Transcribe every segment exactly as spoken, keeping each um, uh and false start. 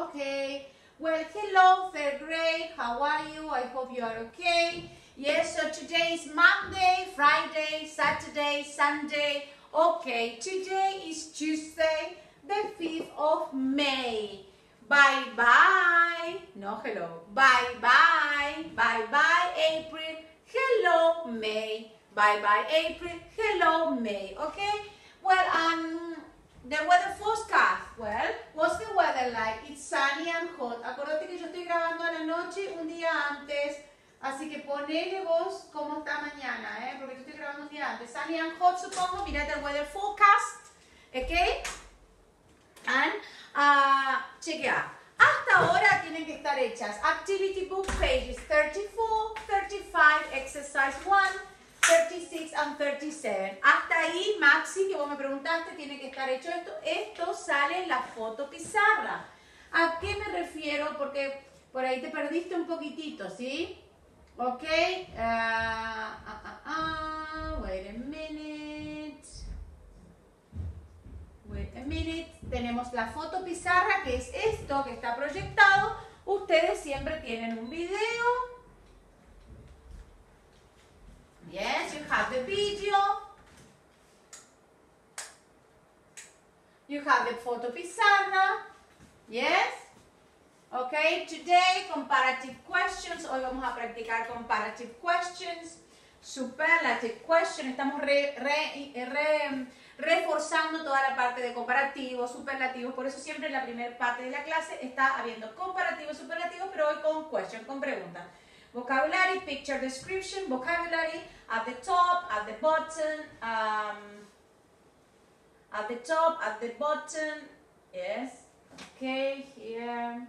Okay. Well, hello, third grade. How are you? I hope you are okay. Yes, so today is Monday, Friday, Saturday, Sunday. Okay, today is Tuesday, the fifth of May. Bye-bye. No, hello. Bye-bye. Bye-bye, April. Hello, May. Bye-bye, April. Hello, May. Okay? Well, um, the weather forecast. Well, what's the weather like? It's sunny and hot. Acuérdate que yo estoy grabando a la noche un día antes. Así que ponele vos cómo está mañana, ¿eh? Porque yo estoy grabando un día antes. Sunny and hot, supongo. Mirad el weather forecast. Okay? And, uh, chequea. Hasta ahora tienen que estar hechas. Activity book pages thirty-four, thirty-five, exercise one, thirty-six and thirty-seven. Hasta ahí, Maxi, que vos me preguntaste, tiene que estar hecho esto. Esto sale en la foto pizarra. ¿A qué me refiero? Porque por ahí te perdiste un poquitito, ¿sí? Ok. Uh, uh, uh, uh, wait a minute. Wait a minute. Tenemos la foto pizarra, que es esto que está proyectado. Ustedes siempre tienen un video. Yes, you have the video. You have the photo pizarra. Yes. Okay, today comparative questions. Hoy vamos a practicar comparative questions. Superlative question. Estamos re, re, re, reforzando toda la parte de comparativos, superlativos. Por eso siempre en la primera parte de la clase está habiendo comparativos, superlativos, pero hoy con question, con preguntas. Vocabulary, picture description, vocabulary, at the top, at the bottom, um, at the top, at the bottom, yes, okay, here.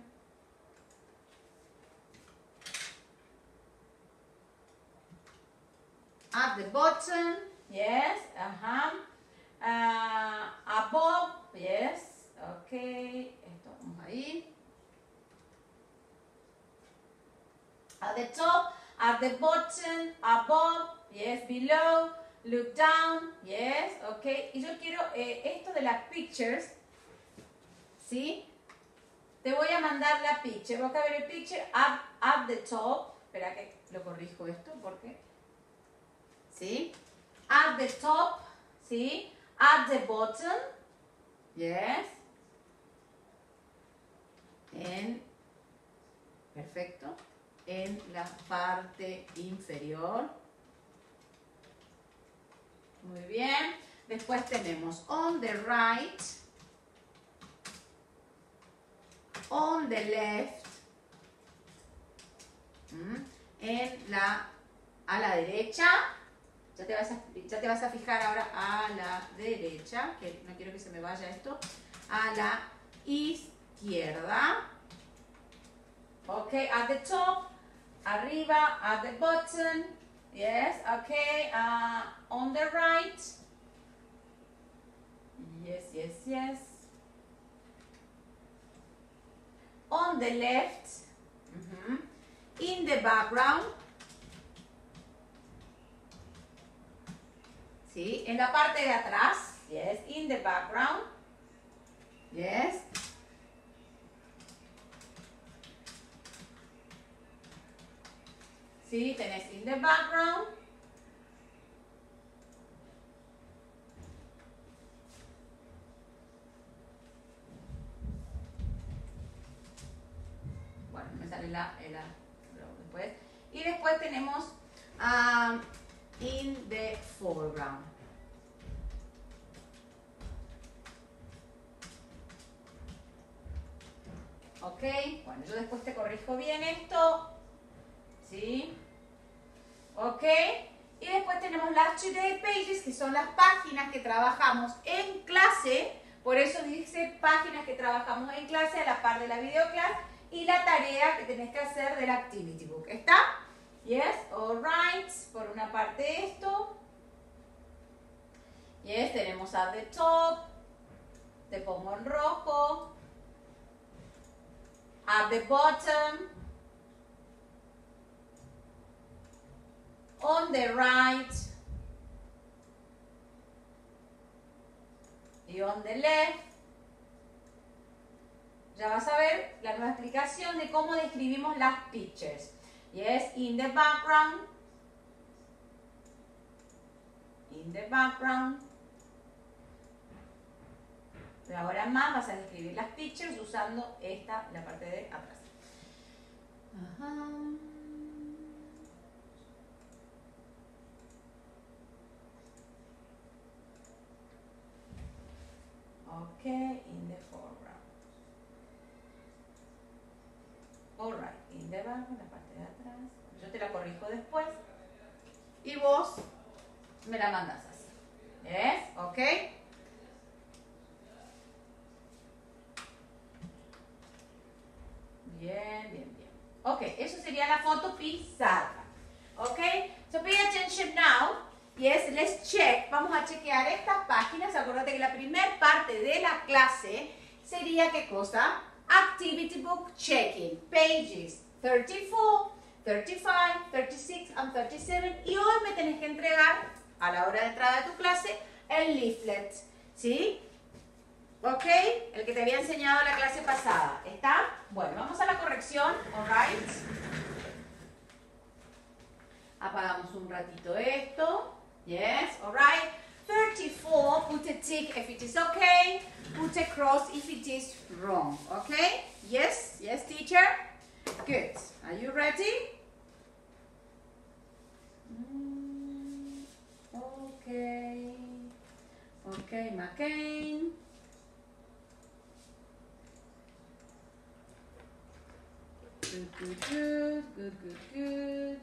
At the bottom, yes, uh-huh, uh, above, yes, okay, esto vamos ahí. At the top, at the bottom, above, yes, below, look down, yes, ok. Y yo quiero eh, esto de las pictures, ¿sí? Te voy a mandar la picture, vocabulary picture, at, at the top, espera que lo corrijo esto, porque, ¿sí? At the top, ¿sí? At the bottom, yes. En, perfecto. En la parte inferior. Muy bien. Después tenemos on the right, on the left, en la, a la derecha. Ya te, vas a, ya te vas a fijar ahora a la derecha, que no quiero que se me vaya esto. A la izquierda. Ok, at the top. Arriba, at the bottom, yes, okay, uh, on the right, yes, yes, yes, on the left, mm-hmm. In the background, sí, en la parte de atrás, yes, in the background, yes. Sí, tenés in the background. Bueno, me sale la, la después. Y después tenemos um, in the foreground. Ok, bueno, yo después te corrijo bien esto. ¿Sí? Ok. Y después tenemos las Today Pages, que son las páginas que trabajamos en clase. Por eso dice páginas que trabajamos en clase a la par de la videoclass. Y la tarea que tenés que hacer del Activity Book. ¿Está? Yes, alright. Por una parte esto. Yes, tenemos at the top. Te pongo en rojo. At the bottom. On the right y on the left. ya vas a ver la nueva explicación de cómo describimos las pictures. Yes, in the background. In the background. Pero ahora más vas a describir las pictures usando esta, la parte de atrás. Ajá. Ok, in the foreground. Alright, in the background, la parte de atrás. Yo te la corrijo después. Y vos me la mandas así. ¿Yes? Ok. Bien, bien, bien. Ok, eso sería la foto pizarra. Ok, so pay attention now. Yes, let's check. Vamos a chequear estas páginas. Acuérdate que la primera parte de la clase sería, ¿qué cosa? Activity book checking. Pages thirty-four, thirty-five, thirty-six and thirty-seven. Y hoy me tenés que entregar, a la hora de entrada de tu clase, el leaflet. ¿Sí? ¿Ok? El que te había enseñado la clase pasada. ¿Está? Bueno, vamos a la corrección. Alright. Apagamos un ratito esto. Yes, alright. thirty-four, put a tick if it is okay. Put a cross if it is wrong. Okay? Yes, yes, teacher. Good. Are you ready? Mm, okay. Okay, McCain. Good, good, good, good, good, good.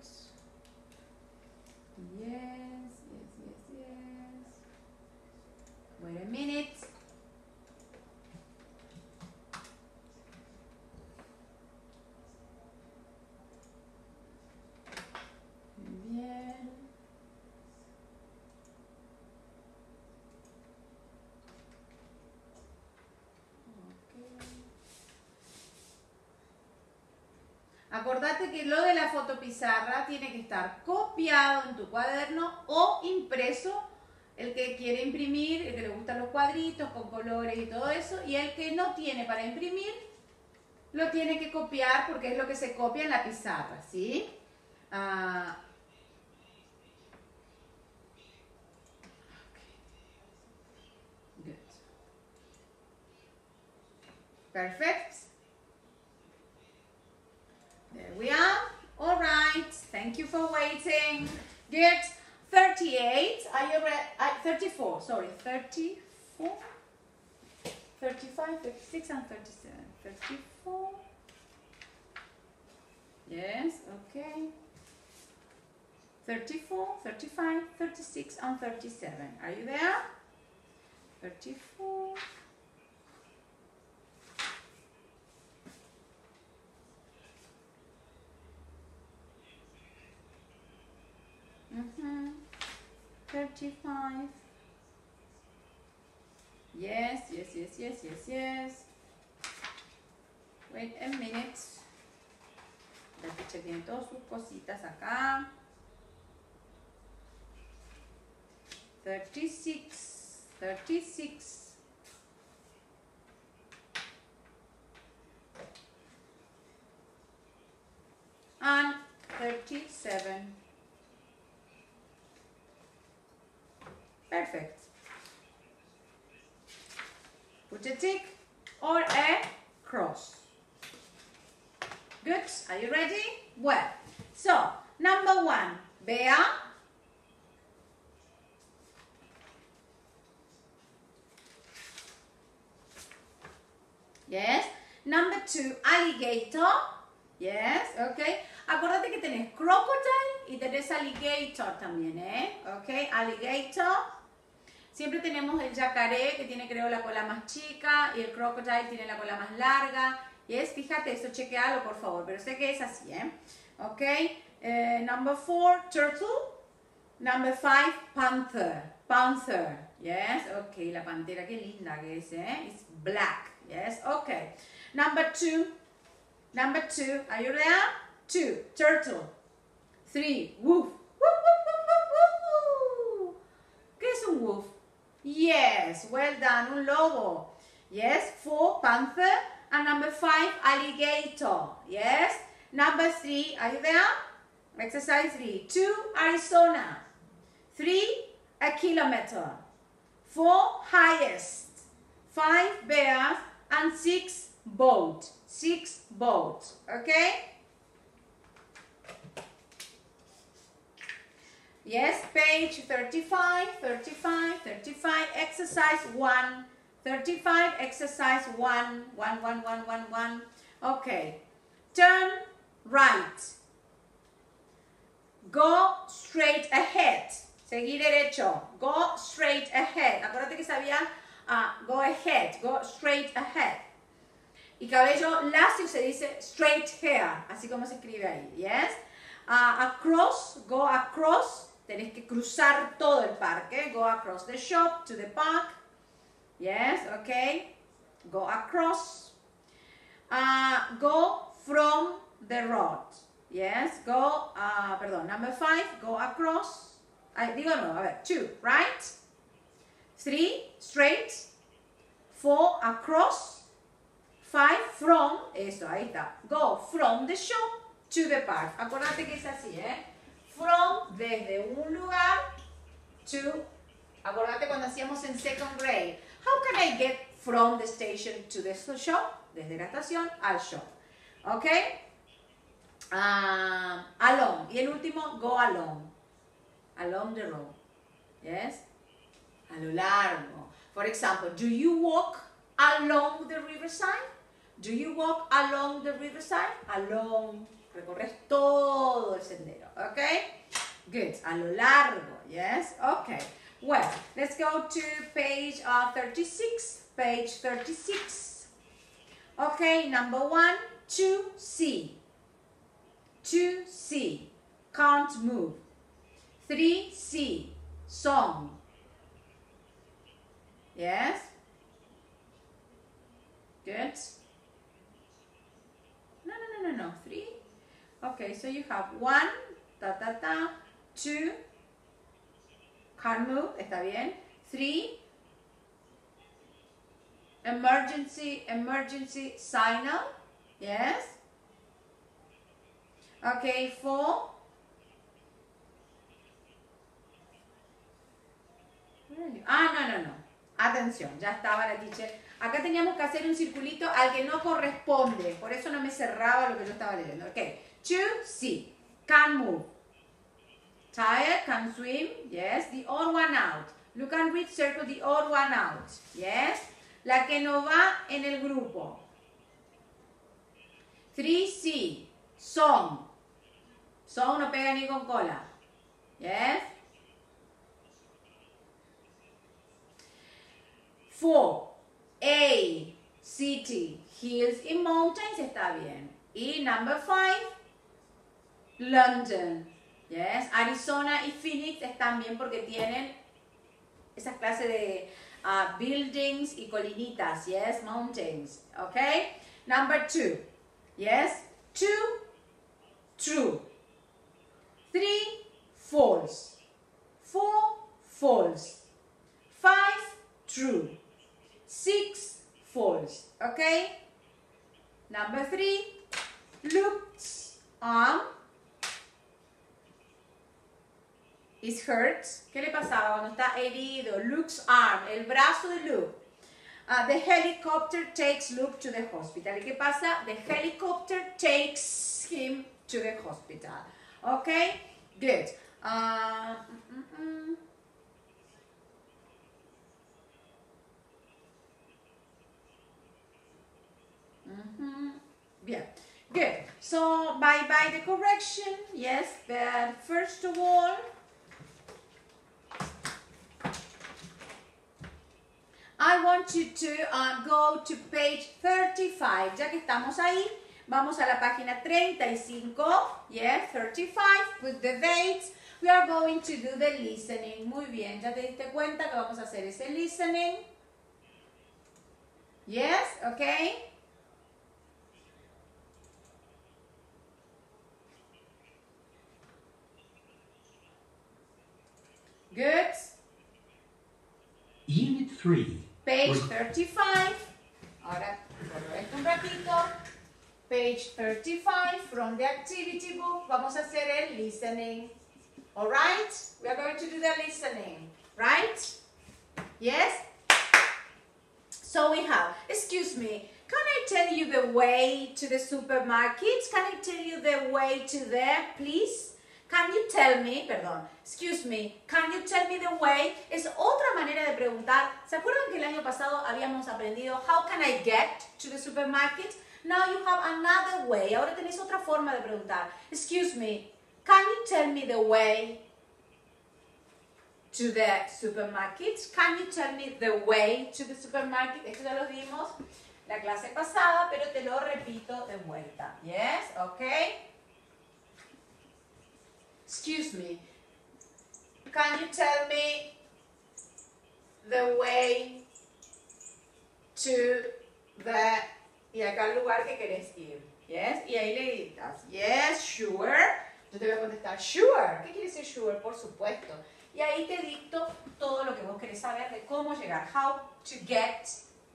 Yes, yes, yes, yes. Wait a minute. Bien. Acordate que lo de la fotopizarra tiene que estar copiado en tu cuaderno o impreso, el que quiere imprimir, el que le gustan los cuadritos con colores y todo eso, y el que no tiene para imprimir, lo tiene que copiar porque es lo que se copia en la pizarra, ¿sí? Uh, Good. Perfect. There we are. All right. Thank you for waiting. Good. thirty-eight. Are you ready? Uh, thirty-four. Sorry. thirty-four. thirty-five, thirty-six, and thirty-seven. thirty-four. Yes. Okay. thirty-four, thirty-five, thirty-six, and thirty-seven. Are you there? thirty-four. Mm-hmm. thirty-five. Yes, yes, yes, yes, yes, yes. Wait a minute. La teacher tiene todas sus cositas acá. thirty-six, thirty-six. And thirty-seven. Perfect. Put a tick or a cross. Good. Are you ready? Well, so number one, bear. Yes. Number two, alligator. Yes, okay. Acuérdate que tenés crocodile y tenés alligator también, ¿eh? Ok, alligator. Siempre tenemos el yacaré, que tiene, creo, la cola más chica, y el crocodile tiene la cola más larga. Yes, fíjate, eso chequealo, por favor, pero sé que es así, ¿eh? Ok, uh, number four, turtle. Number five, panther. Panther, yes, ok, la pantera, qué linda que es, ¿eh? It's black, yes, ok. Number two, number two, are you there? Two, turtle. Three, wolf. Woo, woo, woo, woo, woo. ¿Qué es un wolf? Yes, well done, un lobo. Yes, four, panther. And number five, alligator. Yes. Number three, are you there? Exercise three. Two, Arizona. Three, a kilometer. Four, highest. Five, bears. And six, boat. Six, boat. Okay? Yes, page thirty-five, thirty-five, thirty-five, exercise one. thirty-five, exercise one. one, one, one, one, one. Okay. Turn right. Go straight ahead. Seguir derecho. Go straight ahead. Acuérdate que sabía uh, go ahead. Go straight ahead. Y cabello lacio se dice straight hair. Así como se escribe ahí. Yes. Uh, across. Go across. Tenés que cruzar todo el parque. Go across the shop to the park. Yes, okay. Go across. Uh, go from the road. Yes, go, uh, perdón, number five, go across. Ay, digo no, a ver, two, right? Three, straight. Four, across. Five, from. Eso, ahí está. Go from the shop to the park. Acuérdate que es así, ¿eh? From, desde un lugar, to, acuérdate cuando hacíamos en second grade. How can I get from the station to the shop? Desde la estación al shop. ¿Ok? Uh, along. Y el último, go along. Along the road. Yes? A lo largo. For example, do you walk along the riverside? Do you walk along the riverside? Along. Recorres todo el sendero. ¿Ok? Good. A lo largo. Yes? Ok. Well, let's go to page uh, thirty-six. Page thirty-six. Okay, number one, to see. To see. Can't move. Three, see. Song. Yes? Good. No, no, no, no, no. Three. Okay, so you have one, ta, ta, ta, two, can't move, está bien. Three, emergency, emergency signal, yes. Okay, four. Ah, no, no, no. Atención, ya estaba la teacher. Acá teníamos que hacer un circulito al que no corresponde. Por eso no me cerraba lo que yo estaba leyendo. Ok. To see. Can move. Tired, can swim. Yes. The odd one out. Look and read, circle the odd one out. Yes. La que no va en el grupo. three C. Song. Song no pega ni con cola. Yes. four. A. City. Hills y mountains. Está bien. Y number five. London. Yes. Arizona y Phoenix están bien porque tienen esas clases de uh, buildings y colinitas. Yes. Mountains. Okay. Number two. Yes. Two. True. Three. False. Four. False. Five. True. Six. False. Okay. Number three. Looks arm is hurt. ¿Qué le pasaba cuando está herido? Luke's arm, el brazo de Luke. Uh, the helicopter takes Luke to the hospital. ¿Y qué pasa? The helicopter takes him to the hospital. Okay, good. Uh, mm, mm, mm. Mm-hmm. Bien. Good. So, bye-bye the correction. Yes, but first of all, I want you to uh, go to page thirty-five. Ya que estamos ahí, vamos a la página treinta y cinco. Yes, thirty-five. Put the dates. We are going to do the listening. Muy bien. ¿Ya te diste cuenta que vamos a hacer ese listening? Yes, okay. Good. Unit three. Page thirty-five. Ahora, correcto. un ratito. Page thirty-five from the activity book. Vamos a hacer el listening. All right? We are going to do the listening. Right? Yes? So we have, excuse me, can I tell you the way to the supermarket? Can I tell you the way to there, please? Can you tell me, perdón, excuse me, can you tell me the way? Es otra manera de preguntar. ¿Se acuerdan que el año pasado habíamos aprendido how can I get to the supermarket? Now you have another way. Ahora tenéis otra forma de preguntar. Excuse me, can you tell me the way to the supermarket? Can you tell me the way to the supermarket? Esto ya lo dimos la clase pasada, pero te lo repito de vuelta. Yes, okay. Excuse me, can you tell me the way to the... Y acá el lugar que querés ir. Yes, y ahí le gritas. Yes, sure. Yo te voy a contestar, sure. ¿Qué quiere decir sure? Por supuesto. Y ahí te dicto todo lo que vos querés saber de cómo llegar. How to get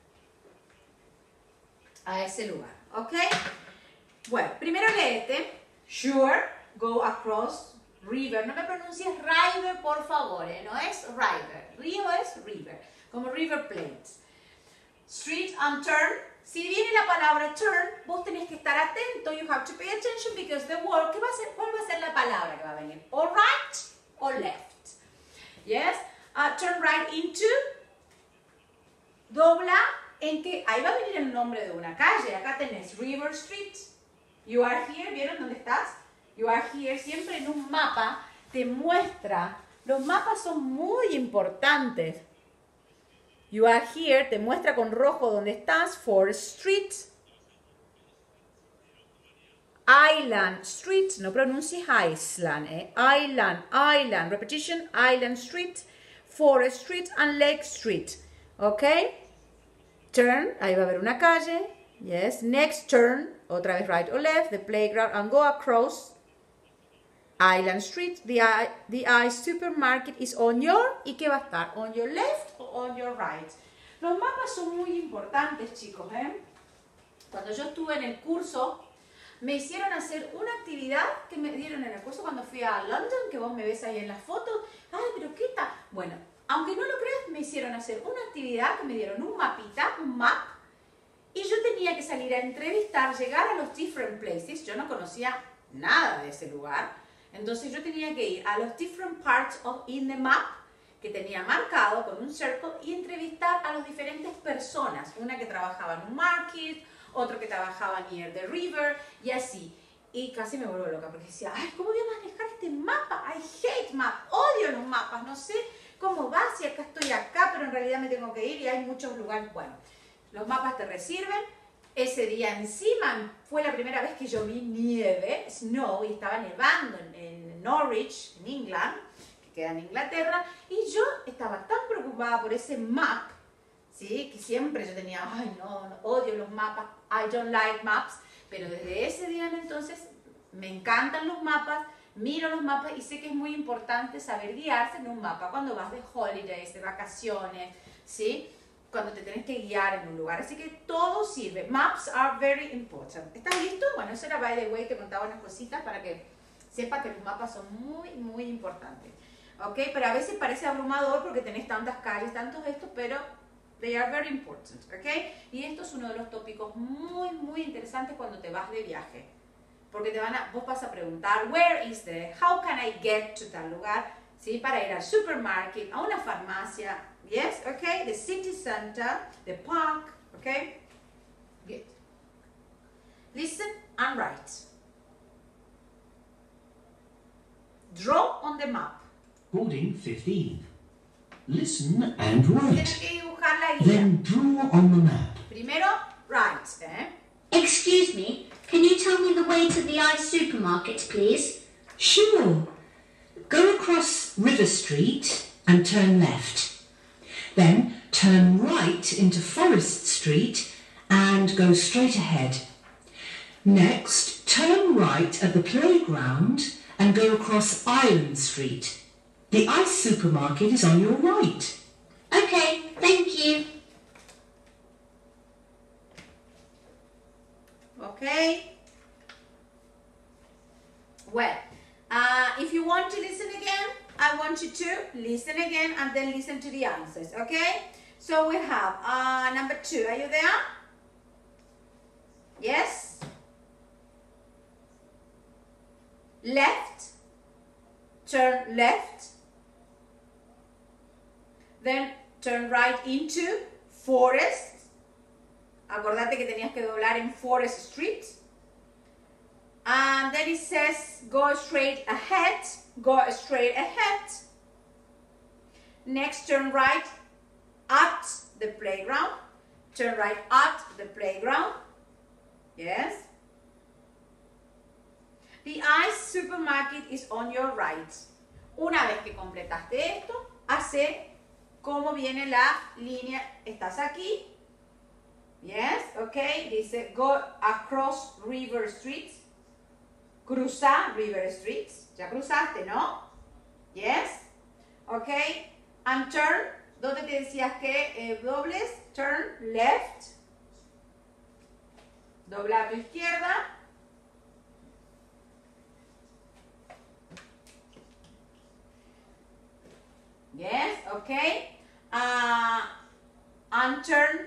a ese lugar. ¿Ok? Bueno, primero léete. Sure, go across river. No me pronuncies river, por favor. ¿eh? No es river. Río es river. Como River Plate. Street and turn. Si viene la palabra turn, vos tenés que estar atento. You have to pay attention because the word, ¿qué va a ser? ¿Cuál va a ser la palabra que va a venir? O right o left. Yes. Uh, turn right into. Dobla en que ahí va a venir el nombre de una calle. Acá tenés River Street. You are here. ¿Vieron dónde estás? You are here. Siempre en un mapa te muestra. Los mapas son muy importantes. You are here, te muestra con rojo dónde estás. Forest Street. Island Street. No pronuncies Island, eh. Island, Island. Repetition, Island Street. Forest Street and Lake Street. Ok. Turn, ahí va a haber una calle. Yes. Next turn, otra vez right or left. The playground and go across Island Street. The I, the I supermarket is on your, ¿y qué va a estar? On your left o on your right. Los mapas son muy importantes, chicos, ¿eh? Cuando yo estuve en el curso, me hicieron hacer una actividad que me dieron en el curso cuando fui a London, que vos me ves ahí en las fotos. Ay, pero ¿qué tal? Bueno, aunque no lo creas, me hicieron hacer una actividad que me dieron un mapita, un map, y yo tenía que salir a entrevistar, llegar a los different places. Yo no conocía nada de ese lugar. Entonces yo tenía que ir a los different parts of in the map que tenía marcado con un circle y entrevistar a las diferentes personas. Una que trabajaba en un market, otro que trabajaba near the river y así. Y casi me vuelvo loca porque decía, ay, ¿cómo voy a manejar este mapa? I hate map, odio los mapas, no sé cómo va, si acá estoy acá, pero en realidad me tengo que ir y hay muchos lugares. Bueno, los mapas te sirven. Ese día encima fue la primera vez que yo vi nieve, snow, y estaba nevando en, en Norwich, en England, que queda en Inglaterra, y yo estaba tan preocupada por ese map, ¿sí? Que siempre yo tenía, ay no, no, odio los mapas, I don't like maps, pero desde ese día en entonces me encantan los mapas, miro los mapas y sé que es muy importante saber guiarse en un mapa cuando vas de holidays, de vacaciones, ¿sí? Cuando te tenés que guiar en un lugar. Así que todo sirve. Maps are very important. ¿Estás listo? Bueno, eso era by the way, te contaba unas cositas para que sepas que los mapas son muy, muy importantes. ¿Ok? Pero a veces parece abrumador porque tenés tantas calles, tantos estos, pero they are very important. ¿Ok? Y esto es uno de los tópicos muy, muy interesantes cuando te vas de viaje. Porque te van a, vos vas a preguntar, where is the, how can I get to tal lugar? ¿Sí? Para ir al supermarket, a una farmacia. Yes, okay, the city center, the park, okay? Good. Listen and write. Draw on the map. Recording fifteen. Listen and write. Tienes que dibujar la guía. Then draw on the map. Primero, write, eh? Excuse me, can you tell me the way to the I supermarket, please? Sure. Go across River Street and turn left. Then turn right into Forest Street and go straight ahead. Next, turn right at the playground and go across Island Street. The ice supermarket is on your right. Okay, thank you. okay? Well, uh, if you want to listen again, I want you to listen again and then listen to the answers, okay? So we have uh, number two. Are you there? Yes? Left. Turn left. Then turn right into Forest. Acordate que tenías que doblar en Forest Street. And then it says go straight ahead. Go straight ahead. Next, turn right at the playground. Turn right at the playground. Yes. The Ice Supermarket is on your right. Una vez que completaste esto, hace cómo viene la línea. Estás aquí. Yes, ok. Dice go across River Street. Cruza River Street. Ya cruzaste, ¿no? Yes. Ok. And turn. ¿Dónde te decías que eh, dobles? Turn left. Dobla a tu izquierda. Yes, okay. Uh, and turn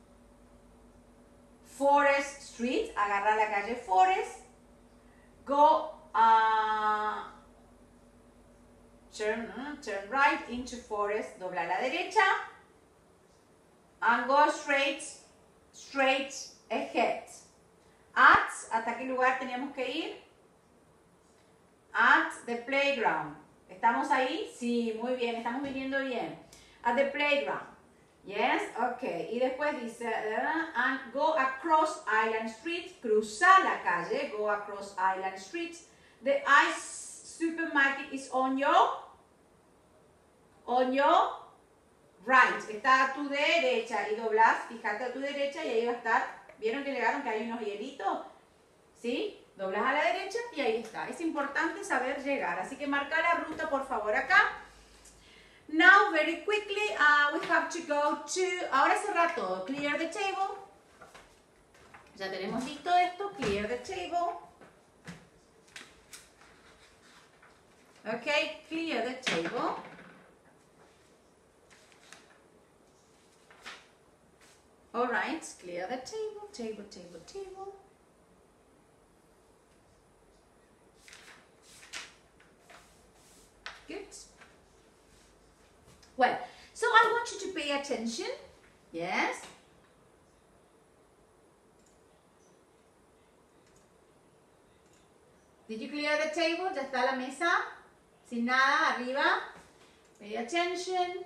Forest Street. Agarra la calle Forest. Go, uh, turn, uh, turn right into Forest. Dobla a la derecha. And go straight, straight ahead. At, ¿hasta qué lugar teníamos que ir? At the playground. ¿Estamos ahí? Sí, muy bien, estamos viniendo bien. At the playground. Yes, ok. Y después dice, uh, and go across Island Street. Cruzar la calle. Go across Island Street. The Ice Supermarket is on your, on your right. Está a tu derecha y doblas, fíjate a tu derecha y ahí va a estar. ¿Vieron que llegaron que hay unos hielitos? ¿Sí? Doblas a la derecha y ahí está. Es importante saber llegar. Así que marca la ruta, por favor, acá. Now, very quickly, uh, we have to go to... Ahora cerrar todo. Clear the table. Ya tenemos listo esto. Clear the table. Okay, clear the table. All right, clear the table, table, table, table. Good. Well, so I want you to pay attention. Yes. Did you clear the table? Ya está la mesa. Sin nada, arriba. Pay attention.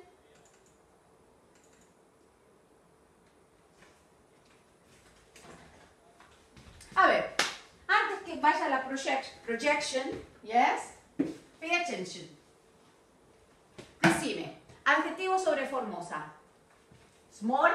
A ver, antes que vaya la project, projection, yes, pay attention. Decime, adjetivo sobre Formosa. Small.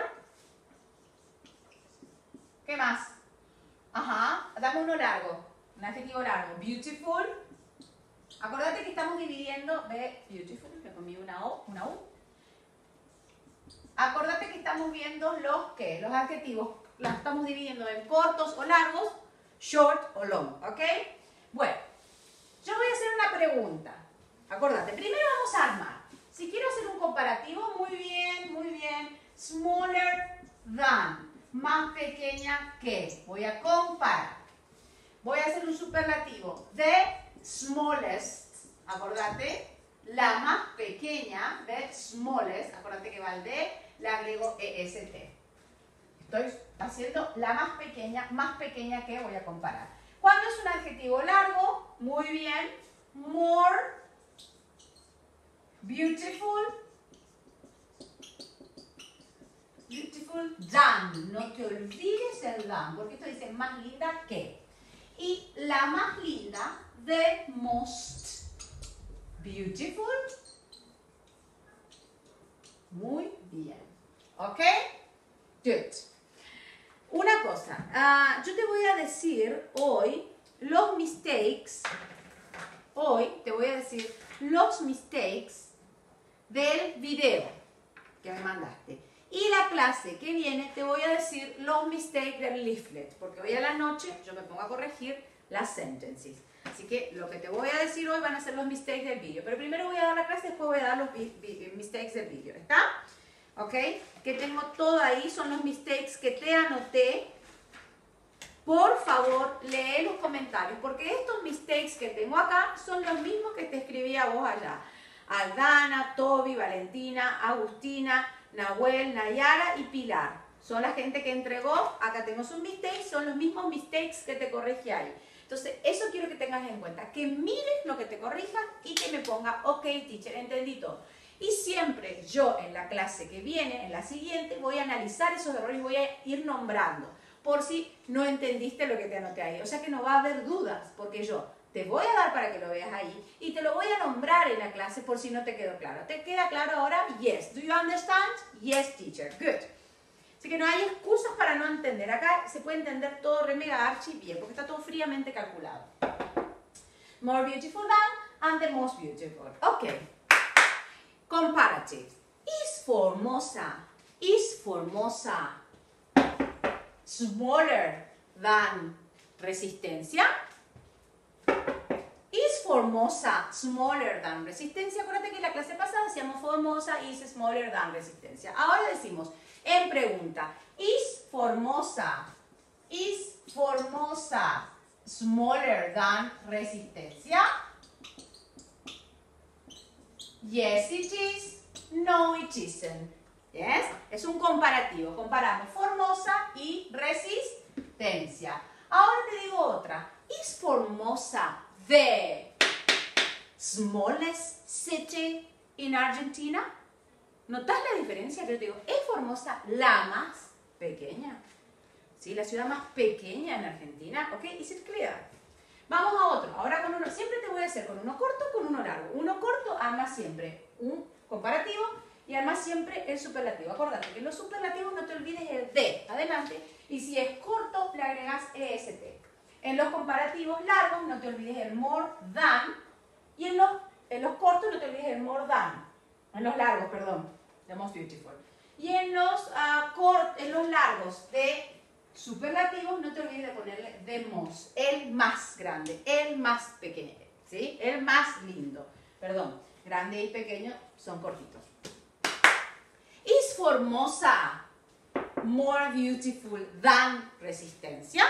¿Qué más? Ajá, dame uno largo, un adjetivo largo. Beautiful. Acordate que estamos dividiendo de beautiful, le comí una O, una U. Acordate que estamos viendo los que, los adjetivos. Las estamos dividiendo en cortos o largos, short o long, ¿ok? Bueno, yo voy a hacer una pregunta. Acordate, primero vamos a armar. Si quiero hacer un comparativo, muy bien, muy bien. Smaller than, más pequeña que. Voy a comparar. Voy a hacer un superlativo. The smallest, acordate, la más pequeña, the smallest, acordate que va el de, le agrego est. Estoy haciendo la más pequeña, más pequeña que voy a comparar. Cuando es un adjetivo largo, muy bien, more beautiful, beautiful than. No te olvides el than, porque esto dice más linda que. Y la más linda, the most beautiful. Muy bien. ¿Ok? Good. Una cosa, uh, yo te voy a decir hoy los mistakes, hoy te voy a decir los mistakes del video que me mandaste. Y la clase que viene te voy a decir los mistakes del leaflet, porque hoy a la noche yo me pongo a corregir las sentences. Así que lo que te voy a decir hoy van a ser los mistakes del vídeo. Pero primero voy a dar la clase, después voy a dar los mistakes del vídeo. ¿Está? ¿Ok? Que tengo todo ahí, son los mistakes que te anoté. Por favor, lee los comentarios, porque estos mistakes que tengo acá son los mismos que te escribí a vos allá. Aldana, Toby, Valentina, Agustina, Nahuel, Nayara y Pilar. Son la gente que entregó, acá tengo sus mistakes, son los mismos mistakes que te corregí ahí. Entonces, eso quiero que tengas en cuenta, que mires lo que te corrija y que me ponga, ok, teacher, entendí todo. Y siempre yo en la clase que viene, en la siguiente, voy a analizar esos errores y voy a ir nombrando, por si no entendiste lo que te anoté ahí. O sea que no va a haber dudas, porque yo te voy a dar para que lo veas ahí y te lo voy a nombrar en la clase por si no te quedó claro. ¿Te queda claro ahora? Yes. Do you understand? Yes, teacher. Good. Así que no hay excusas para no entender. Acá se puede entender todo re mega archi bien, porque está todo fríamente calculado. More beautiful than and the most beautiful. Ok. Comparative. Is Formosa, is Formosa smaller than Resistencia? Is Formosa smaller than Resistencia? Acuérdate que en la clase pasada decíamos Formosa is smaller than Resistencia. Ahora decimos en pregunta, is Formosa, is Formosa smaller than Resistencia? Yes, it is. No, it isn't. Yes? Es un comparativo. Comparamos Formosa y Resistencia. Ahora te digo otra. Is Formosa the smallest city in Argentina? ¿Notas la diferencia que yo te digo? ¿Es Formosa la más pequeña? ¿Sí? La ciudad más pequeña en Argentina. ¿Ok? Is it clear? Vamos a otro. Ahora con uno. Siempre te voy a hacer con uno corto, con uno largo. Uno corto, además siempre un comparativo y además siempre el superlativo. Acuérdate que en los superlativos no te olvides el de adelante y si es corto le agregas est. En los comparativos largos no te olvides el more than y en los, en los cortos no te olvides el more than. En los largos, perdón. The most beautiful. Y en los, uh, cort, en los largos de superlativos no te olvides de ponerle the most. El más grande, el más pequeño. ¿Sí? El más lindo. Perdón. Grande y pequeño son cortitos. Is Formosa more beautiful than Resistencia?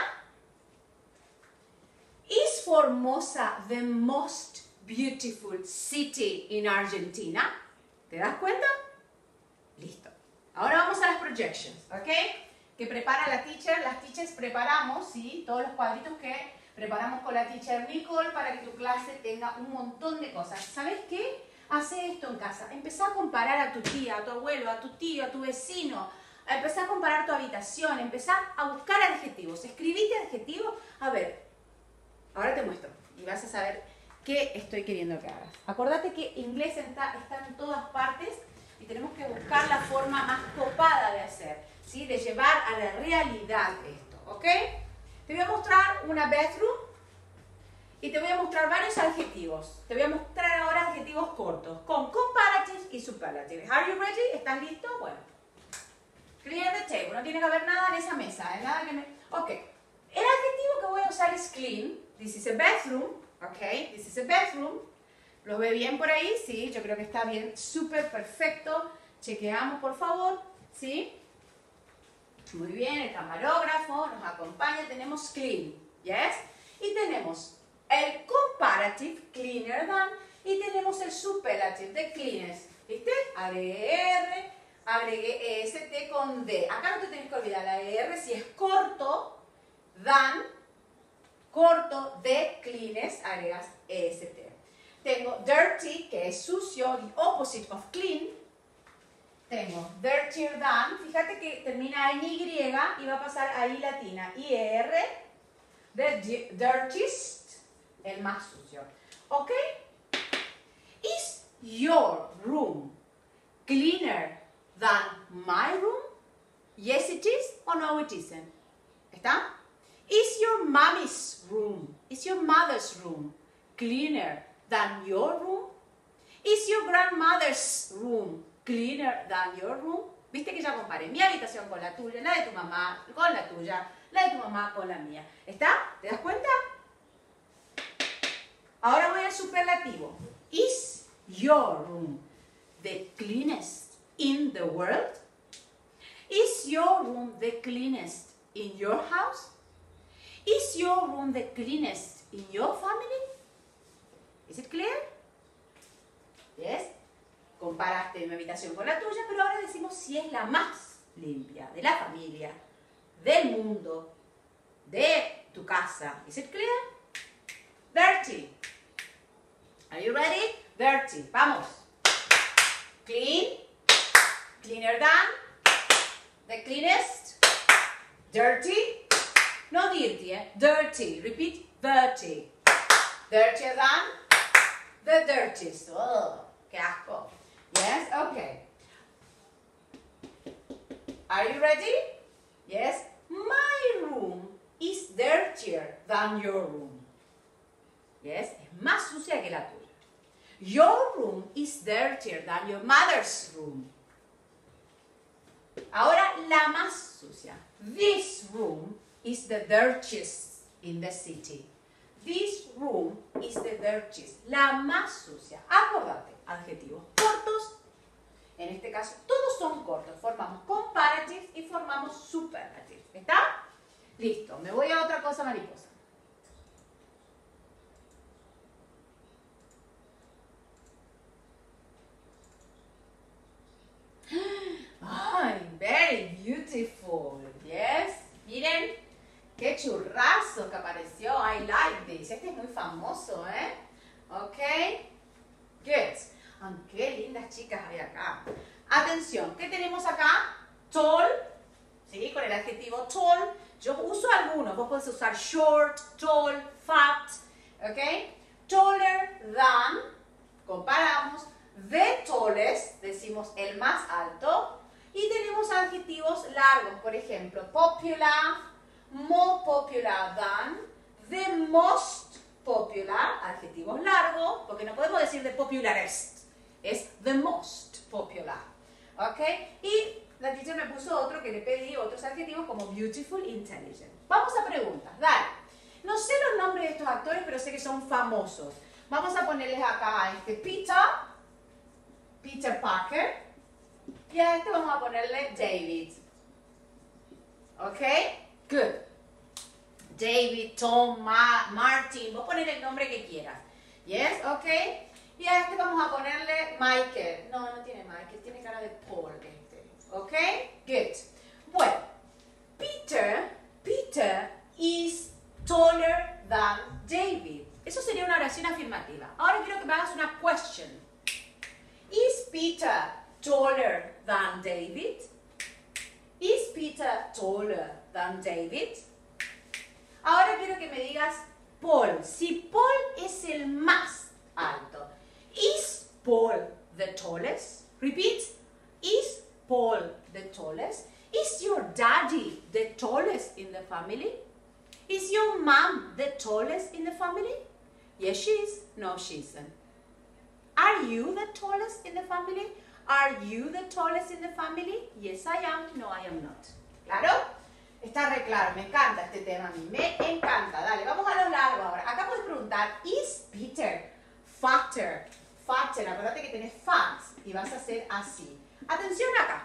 Is Formosa the most beautiful city in Argentina? ¿Te das cuenta? Listo. Ahora vamos a las projections, ¿ok? Que prepara la teacher. Las teachers preparamos, ¿sí? Todos los cuadritos que preparamos con la teacher Nicole para que tu clase tenga un montón de cosas. ¿Sabes qué? Hace esto en casa. Empezá a comparar a tu tía, a tu abuelo, a tu tío, a tu vecino. Empezá a comparar tu habitación. Empezá a buscar adjetivos. Escribite adjetivos. A ver, ahora te muestro y vas a saber qué estoy queriendo que hagas. Acordate que inglés está, está en todas partes y tenemos que buscar la forma más copada de hacer, ¿sí? De llevar a la realidad esto, ¿ok? Te voy a mostrar una bathroom y te voy a mostrar varios adjetivos. Te voy a mostrar ahora adjetivos cortos con comparatives y superlatives. Are you ready? ¿Están listos? Bueno. Clear the table. No tiene que haber nada en esa mesa. ¿eh? Nada que me... Ok. El adjetivo que voy a usar es clean. This is a bathroom. Ok. This is a bathroom. ¿Lo ve bien por ahí? Sí, yo creo que está bien. Súper perfecto. Chequeamos, por favor. ¿Sí? Muy bien. El camarógrafo nos acompaña. Tenemos clean. ¿Yes? Y tenemos el comparative, cleaner than, y tenemos el superlative de cleanest. ¿Viste? Agregué R, agregué est con D. Acá no te tienes que olvidar la R si es corto, than, corto, de cleanest, agregas est. Tengo dirty, que es sucio, the opposite of clean. Tengo dirtier than, fíjate que termina en Y y va a pasar a I latina, I R, the dirtiest, el más sucio. ¿Ok? Is your room cleaner than my room? Yes it is or no it isn't. ¿Está? Is your mommy's room, is your mother's room cleaner than your room? Is your grandmother's room cleaner than your room? Viste que ya comparé mi habitación con la tuya, la de tu mamá con la tuya, la de tu mamá con la mía. ¿Está? ¿Te das cuenta? Ahora voy al superlativo. Is your room the cleanest in the world? Is your room the cleanest in your house? Is your room the cleanest in your family? Is it clear? Yes. Comparaste mi habitación con la tuya, pero ahora decimos si es la más limpia de la familia, del mundo, de tu casa. Is it clear? Dirty. Are you ready? Dirty. Vamos. Clean. Cleaner than. The cleanest. Dirty. No dirty, eh? Dirty. Repeat. Dirty. Dirtier than. The dirtiest. Oh, qué asco. Yes? Okay. Are you ready? Yes? My room is dirtier than your room. Yes? Es más sucia que la tuya. Your room is dirtier than your mother's room. Ahora la más sucia. This room is the dirtiest in the city. This room is the dirtiest. La más sucia. Acordate, adjetivos cortos. En este caso, todos son cortos. Formamos comparatives y formamos superlatives. ¿Está? Listo. Me voy a otra cosa mariposa. Ay, very beautiful. Yes. Miren. ¡Qué churrazo que apareció! I like this. Este es muy famoso, ¿eh? Ok. Good. Oh, ¡qué lindas chicas hay acá! Atención, ¿qué tenemos acá? Tall. ¿Sí? Con el adjetivo tall. Yo uso algunos. Vos podés usar short, tall, fat. ¿Ok? Taller than. Comparamos. The tallest. Decimos el más alto. Y tenemos adjetivos largos. Por ejemplo, popular. More popular than, the most popular, adjetivos largos, porque no podemos decir the popularest, es the most popular, ¿ok? Y la teacher me puso otro que le pedí, otros adjetivos como beautiful, intelligent. Vamos a preguntas, dale. No sé los nombres de estos actores, pero sé que son famosos. Vamos a ponerles acá a este Peter, Peter Parker, y a este vamos a ponerle David, ¿ok? Good. David, Tom, Ma Martin, vos poner el nombre que quieras. Yes, ok. Y a este vamos a ponerle Michael. No, no tiene Michael, tiene cara de Paul este. Ok, good. Bueno, Peter, Peter is taller than David. Eso sería una oración afirmativa. Ahora quiero que me hagas una question. Is Peter taller than David? Is Peter taller than David? Ahora quiero que me digas Paul. Si Paul es el más alto, is Paul the tallest? Repeat. Is Paul the tallest? Is your daddy the tallest in the family? Is your mom the tallest in the family? Yes, she is. No, she isn't. Are you the tallest in the family? Are you the tallest in the family? Yes, I am. No, I am not. ¿Claro? Está re claro. Me encanta este tema a mí. Me encanta. Dale, vamos a lo largo ahora. Acá puedes preguntar, ¿is Peter fatter? Fatter. Acuérdate que tenés fat y vas a hacer así. Atención acá.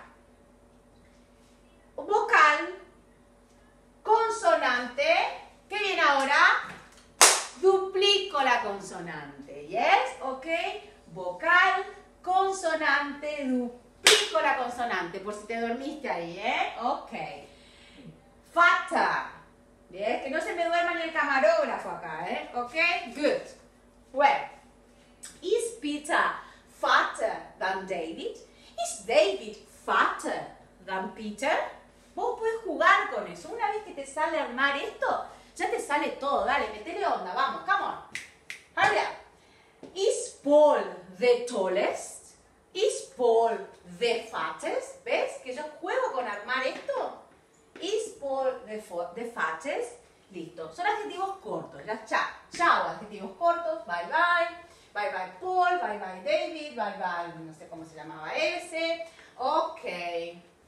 Vocal, consonante. ¿Qué viene ahora? Duplico la consonante. ¿Yes? ¿Ok? Vocal, consonante, duplico la consonante. Por si te dormiste ahí, ¿eh? Ok. Fatter. ¿Yes? Que no se me duerma ni el camarógrafo acá, ¿eh? ¿Ok? Good. Well, is Peter fatter than David? Is David fatter than Peter? Vos podés jugar con eso. Una vez que te sale armar esto, ya te sale todo. Dale, metele onda. Vamos, come on. Hurry up. Is Paul the tallest? Is Paul the fattest? ¿Ves? Que yo juego con armar esto. Is Paul the, the fattest? Listo. Son adjetivos cortos. Ya, chao. Chao, adjetivos cortos. Bye, bye. Bye, bye, Paul. Bye, bye, David. Bye, bye, no sé cómo se llamaba ese. Ok.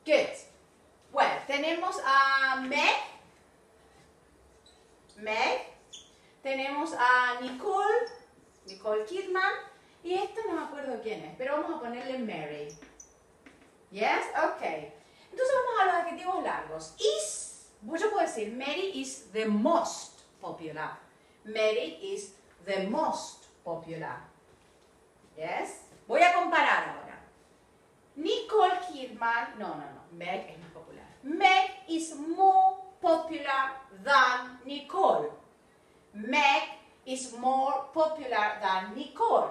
Good. Bueno, tenemos a Meg. Meg. Tenemos a Nicole. Nicole Kidman. Y esta no me acuerdo quién es, pero vamos a ponerle Mary. Yes? Ok. Entonces vamos a los adjetivos largos. Is, yo puedo decir, Mary is the most popular. Mary is the most popular. Yes? Voy a comparar ahora. Nicole Kidman, no, no, no, Meg es más popular. Meg is more popular than Nicole. Meg is more popular than Nicole.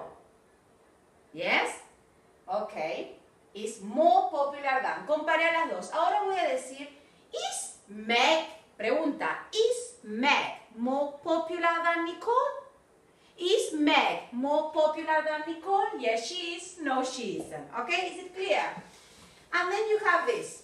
Yes? Okay. Is more popular than. Comparé a las dos. Ahora voy a decir, is Meg, pregunta, is Meg more popular than Nicole? Is Meg more popular than Nicole? Yes, she is. No, she isn't. Okay, is it clear? And then you have this.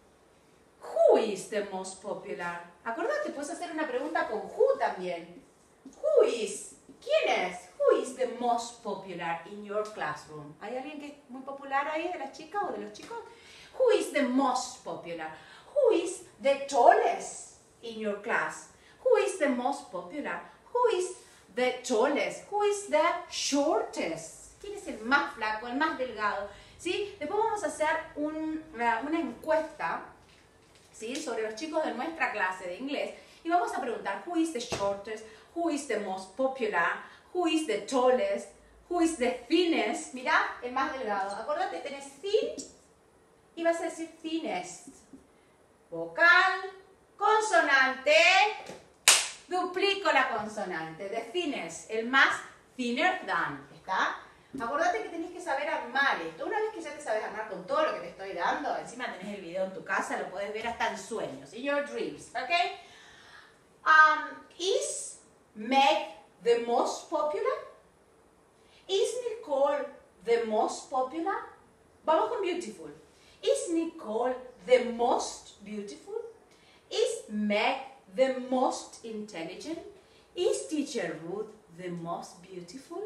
Who is the most popular? Acordate, puedes hacer una pregunta con who también. Who is? ¿Quién es? Who is the most popular in your classroom? ¿Hay alguien que es muy popular ahí de las chicas o de los chicos? Who is the most popular? Who is the tallest in your class? Who is the most popular? Who is the tallest? Who is the shortest? ¿Quién es el más flaco, el más delgado? ¿Sí? Después vamos a hacer un, una, una encuesta, ¿sí? Sobre los chicos de nuestra clase de inglés y vamos a preguntar who is the shortest, who is the most popular, who is the tallest, who is the thinnest. Mira, el más delgado. Acordate, tenés thin y vas a decir thinnest. Vocal, consonante, duplico la consonante. The thinnest, el más thinner than. ¿Está? Acordate que tenés que saber armar esto. Una vez que ya te sabes armar con todo lo que te estoy dando, encima tenés el video en tu casa, lo podés ver hasta en sueños, in your dreams, ¿ok? Um, is Meg the most popular? Is Nicole the most popular? Vamos con beautiful. Is Nicole the most beautiful? Is Meg the most intelligent? Is Teacher Ruth the most beautiful?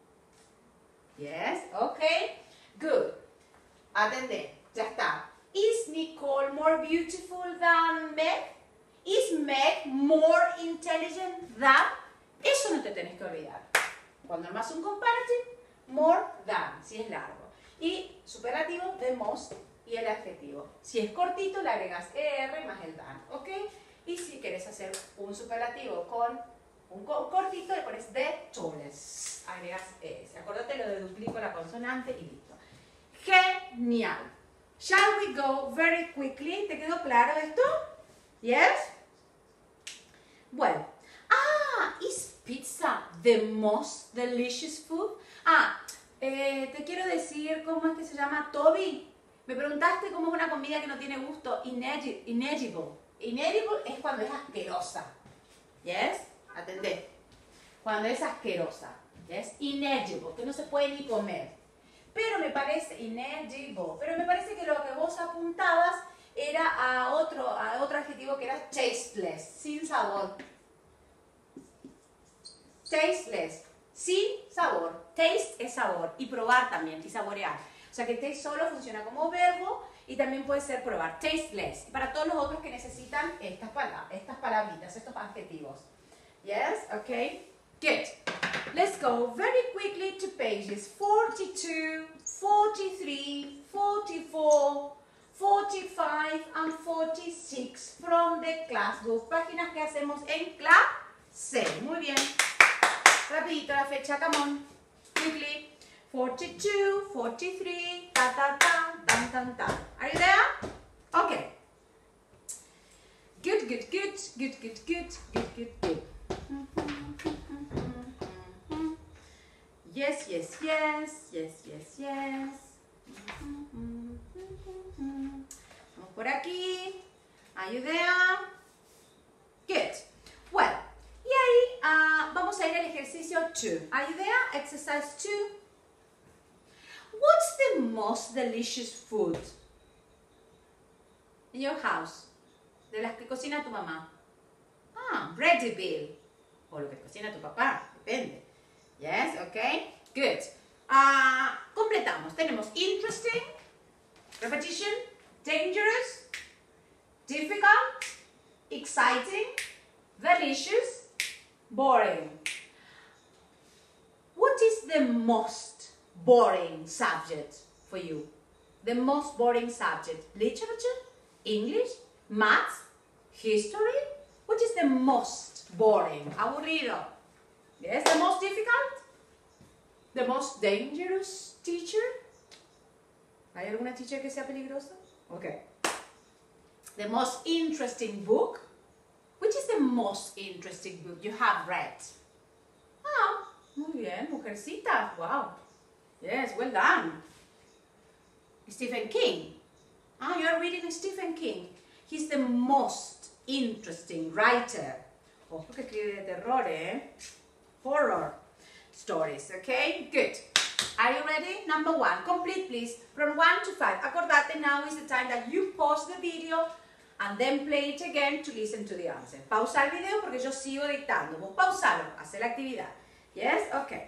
Yes, okay, good. Atendé, ya está. Is Nicole more beautiful than Meg? Is Meg more intelligent than? Eso no te tenés que olvidar. Cuando armas un comparative, more than, si es largo. Y superlativo, the most y el adjetivo. Si es cortito, le agregas er más el than, ¿ok? Y si quieres hacer un superlativo con un cortito, le pones the tallest. Agregas es. Acordate lo de duplico la consonante y listo. Genial. Shall we go very quickly? ¿Te quedó claro esto? Yes? Well, ah, is pizza the most delicious food? Ah, eh, te quiero decir cómo es que se llama Toby. Me preguntaste cómo es una comida que no tiene gusto. Inedi inedible. Inedible es cuando es asquerosa. Yes? Atendé. Cuando es asquerosa. Yes? Inedible, que no se puede ni comer. Pero me parece, inedible, pero me parece que lo que vos apuntabas era a otro, a otro adjetivo que era tasteless, sin sabor. Tasteless, sin sabor. Taste es sabor y probar también, y saborear. O sea que taste solo funciona como verbo y también puede ser probar. Tasteless. Y para todos los otros que necesitan estas, palabras, estas palabritas, estos adjetivos. Yes? Okay. Good. Let's go very quickly to pages forty-two, forty-three, forty-four, forty-five and forty-six from the class book. Páginas que hacemos en clase. Muy bien. Rapidito la fecha, come on. Quickly. forty-two, forty-three, ta ta ta, tan tan tan. Are you there? Okay. Good, good, good, good, good, good, good, good, good. Yes, yes, yes, yes, yes, yes. Vamos por aquí. Are you there? Good. Well, y ahí uh, vamos a ir al ejercicio two. Are you there? Exercise two. What's the most delicious food in your house? De las que cocina tu mamá. Ah, ready bill. O lo que cocina tu papá, depende. Yes, okay, good. Uh, completamos. Tenemos interesting, repetition, dangerous, difficult, exciting, delicious, boring. What is the most boring subject for you? The most boring subject? Literature? English? Maths? History? What is the most boring? Aburrido. Yes, the most difficult? The most dangerous teacher? ¿Hay alguna teacher que sea peligrosa? Okay. The most interesting book? Which is the most interesting book you have read? Ah, muy bien, mujercita. Wow. Yes, well done. Stephen King. Ah, you are reading Stephen King. He's the most interesting writer. Ojo que escribe de terror, eh? Horror stories, okay? Good. Are you ready? Number one. Complete, please. From one to five. Acordate, now is the time that you pause the video and then play it again to listen to the answer. Pausa el video porque yo sigo dictando. Vos pausalo, hace la actividad. Yes? Okay.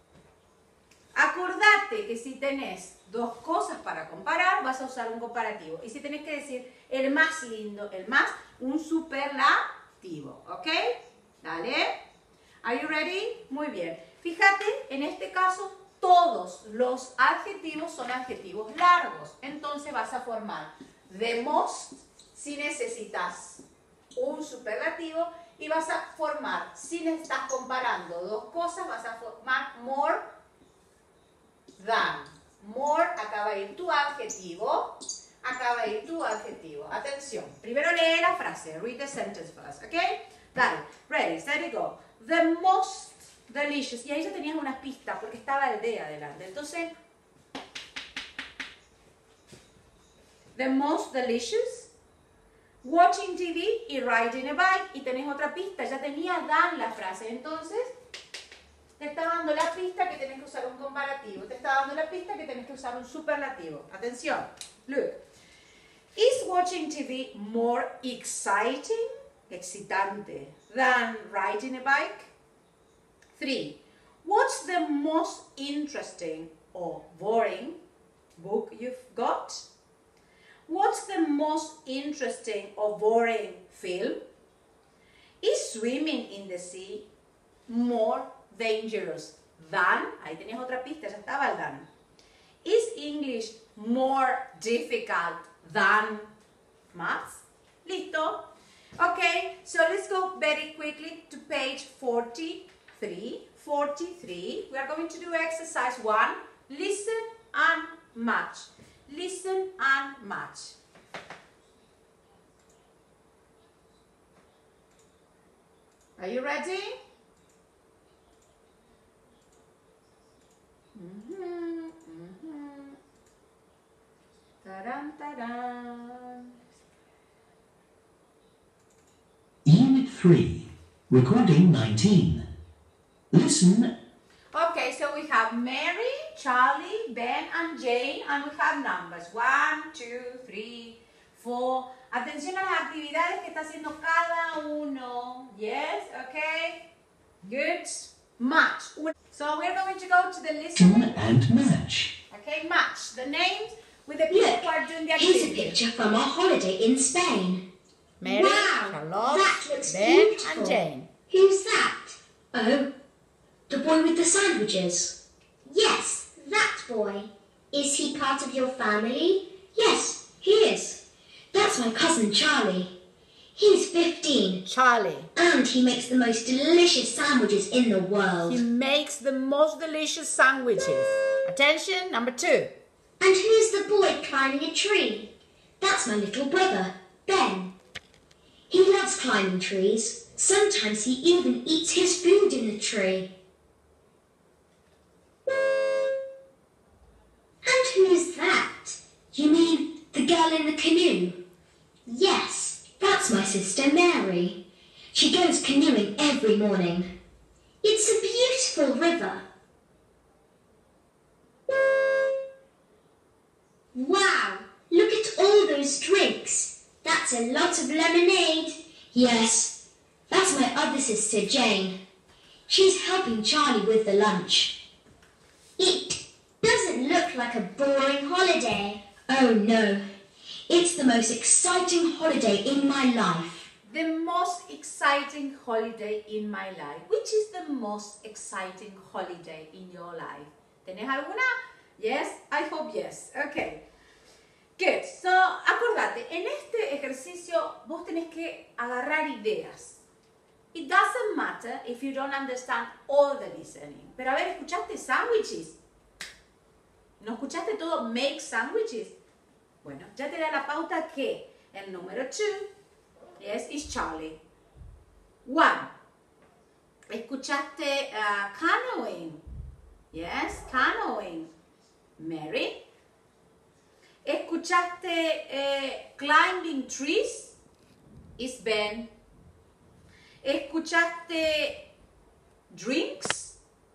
Acordate que si tenés dos cosas para comparar, vas a usar un comparativo. Y si tenés que decir el más lindo, el más, un superlativo. ¿Ok? Dale. Are you ready? Muy bien. Fíjate, en este caso, todos los adjetivos son adjetivos largos. Entonces vas a formar the most si necesitas un superlativo y vas a formar, si estás comparando dos cosas, vas a formar more than. More, acaba de ir tu adjetivo, acaba de ir tu adjetivo. Atención, primero lee la frase, read the sentence first, ¿ok? Dale, ready, steady, go. The most delicious, y ahí ya tenías unas pistas porque estaba el de adelante, entonces, the most delicious, watching T V y riding a bike, y tenés otra pista, ya tenía dan la frase, entonces, te está dando la pista que tenés que usar un comparativo. Te está dando la pista que tenés que usar un superlativo. Atención. Look. Is watching T V more exciting, excitante, than riding a bike? Three. What's the most interesting or boring book you've got? What's the most interesting or boring film? Is swimming in the sea more dangerous than, ahí tenías otra pista, ya estaba el than. Is English more difficult than maths? Listo. Okay, so let's go very quickly to page forty-three. forty-three. We are going to do exercise one. Listen and match. Listen and match. Are you ready? Mm-hmm, mm-hmm. Ta-dam, ta-dam. Unit three, recording nineteen. Listen. Okay, so we have Mary, Charlie, Ben, and Jane, and we have numbers. One, two, three, four. Atención a las actividades que está haciendo cada uno. Yes, okay. Good. Match. So we're going to go to the Listen listen and match. Okay, match the names with the people Look, who are doing the here's a activity. picture from our holiday in Spain. Mary, Wow, Charlotte, that looks Ben, beautiful. and Jane. Who's that? Oh, the boy with the sandwiches. Yes, that boy. Is he part of your family? Yes, he is. That's my cousin Charlie. He's fifteen. Charlie. And he makes the most delicious sandwiches in the world. He makes the most delicious sandwiches. Attention, number two. And who's the boy climbing a tree? That's my little brother, Ben. He loves climbing trees. Sometimes he even eats his food in the tree. And who's that? You mean the girl in the canoe? Yes, that's my sister Mary. She goes canoeing every morning. It's a beautiful river. Wow, look at all those drinks. That's a lot of lemonade. Yes, that's my other sister Jane. She's helping Charlie with the lunch. It doesn't look like a boring holiday. Oh no, It's the most exciting holiday in my life. The most exciting holiday in my life. Which is the most exciting holiday in your life? ¿Tenés alguna? Yes? I hope yes. Okay. Good. So, acordate, en este ejercicio vos tenés que agarrar ideas. It doesn't matter if you don't understand all the listening. Pero a ver, ¿escuchaste sandwiches? ¿No escuchaste todo make sandwiches? Bueno, ya te da la pauta que el número two, yes, is Charlie. One. ¿Escuchaste uh, canoeing? Yes, canoeing. Mary. ¿Escuchaste eh, climbing trees? Is Ben. ¿Escuchaste drinks?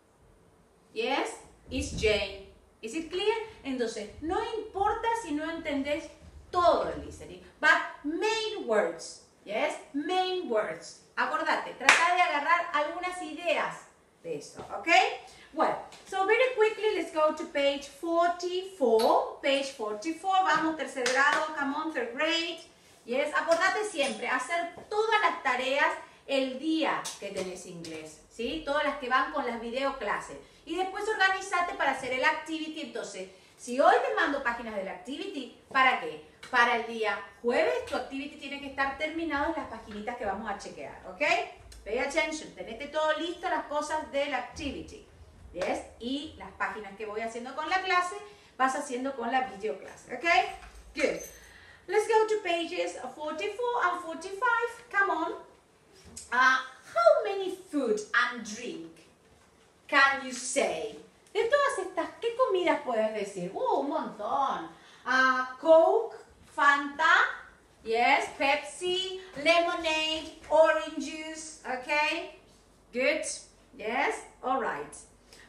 Yes, is Jane. Is it clear? Entonces, no importa si no entendés todo el listening, but main words. Yes, main words. Acordate, trata de agarrar algunas ideas de eso, okay? Well, so very quickly, let's go to page forty-four. Page forty-four, vamos, tercer grado, come on, third grade. Yes, acordate siempre, hacer todas las tareas el día que tenés inglés, ¿sí? Todas las que van con las videoclases. Y después organizate para hacer el activity. Entonces, si hoy te mando páginas del activity, ¿para qué? Para el día jueves, tu activity tiene que estar terminado en las paginitas que vamos a chequear, ¿ok? Pay attention, tenete todo listo, las cosas del activity, ¿yes? Y las páginas que voy haciendo con la clase, vas haciendo con la videoclase, ¿ok? Good. Let's go to pages forty-four and forty-five. Come on. Uh, how many food and drink can you say? De todas estas, ¿qué comidas puedes decir? Uh, un montón. Uh, Coke, Fanta, yes, Pepsi, lemonade, orange juice, okay? Good, yes, all right.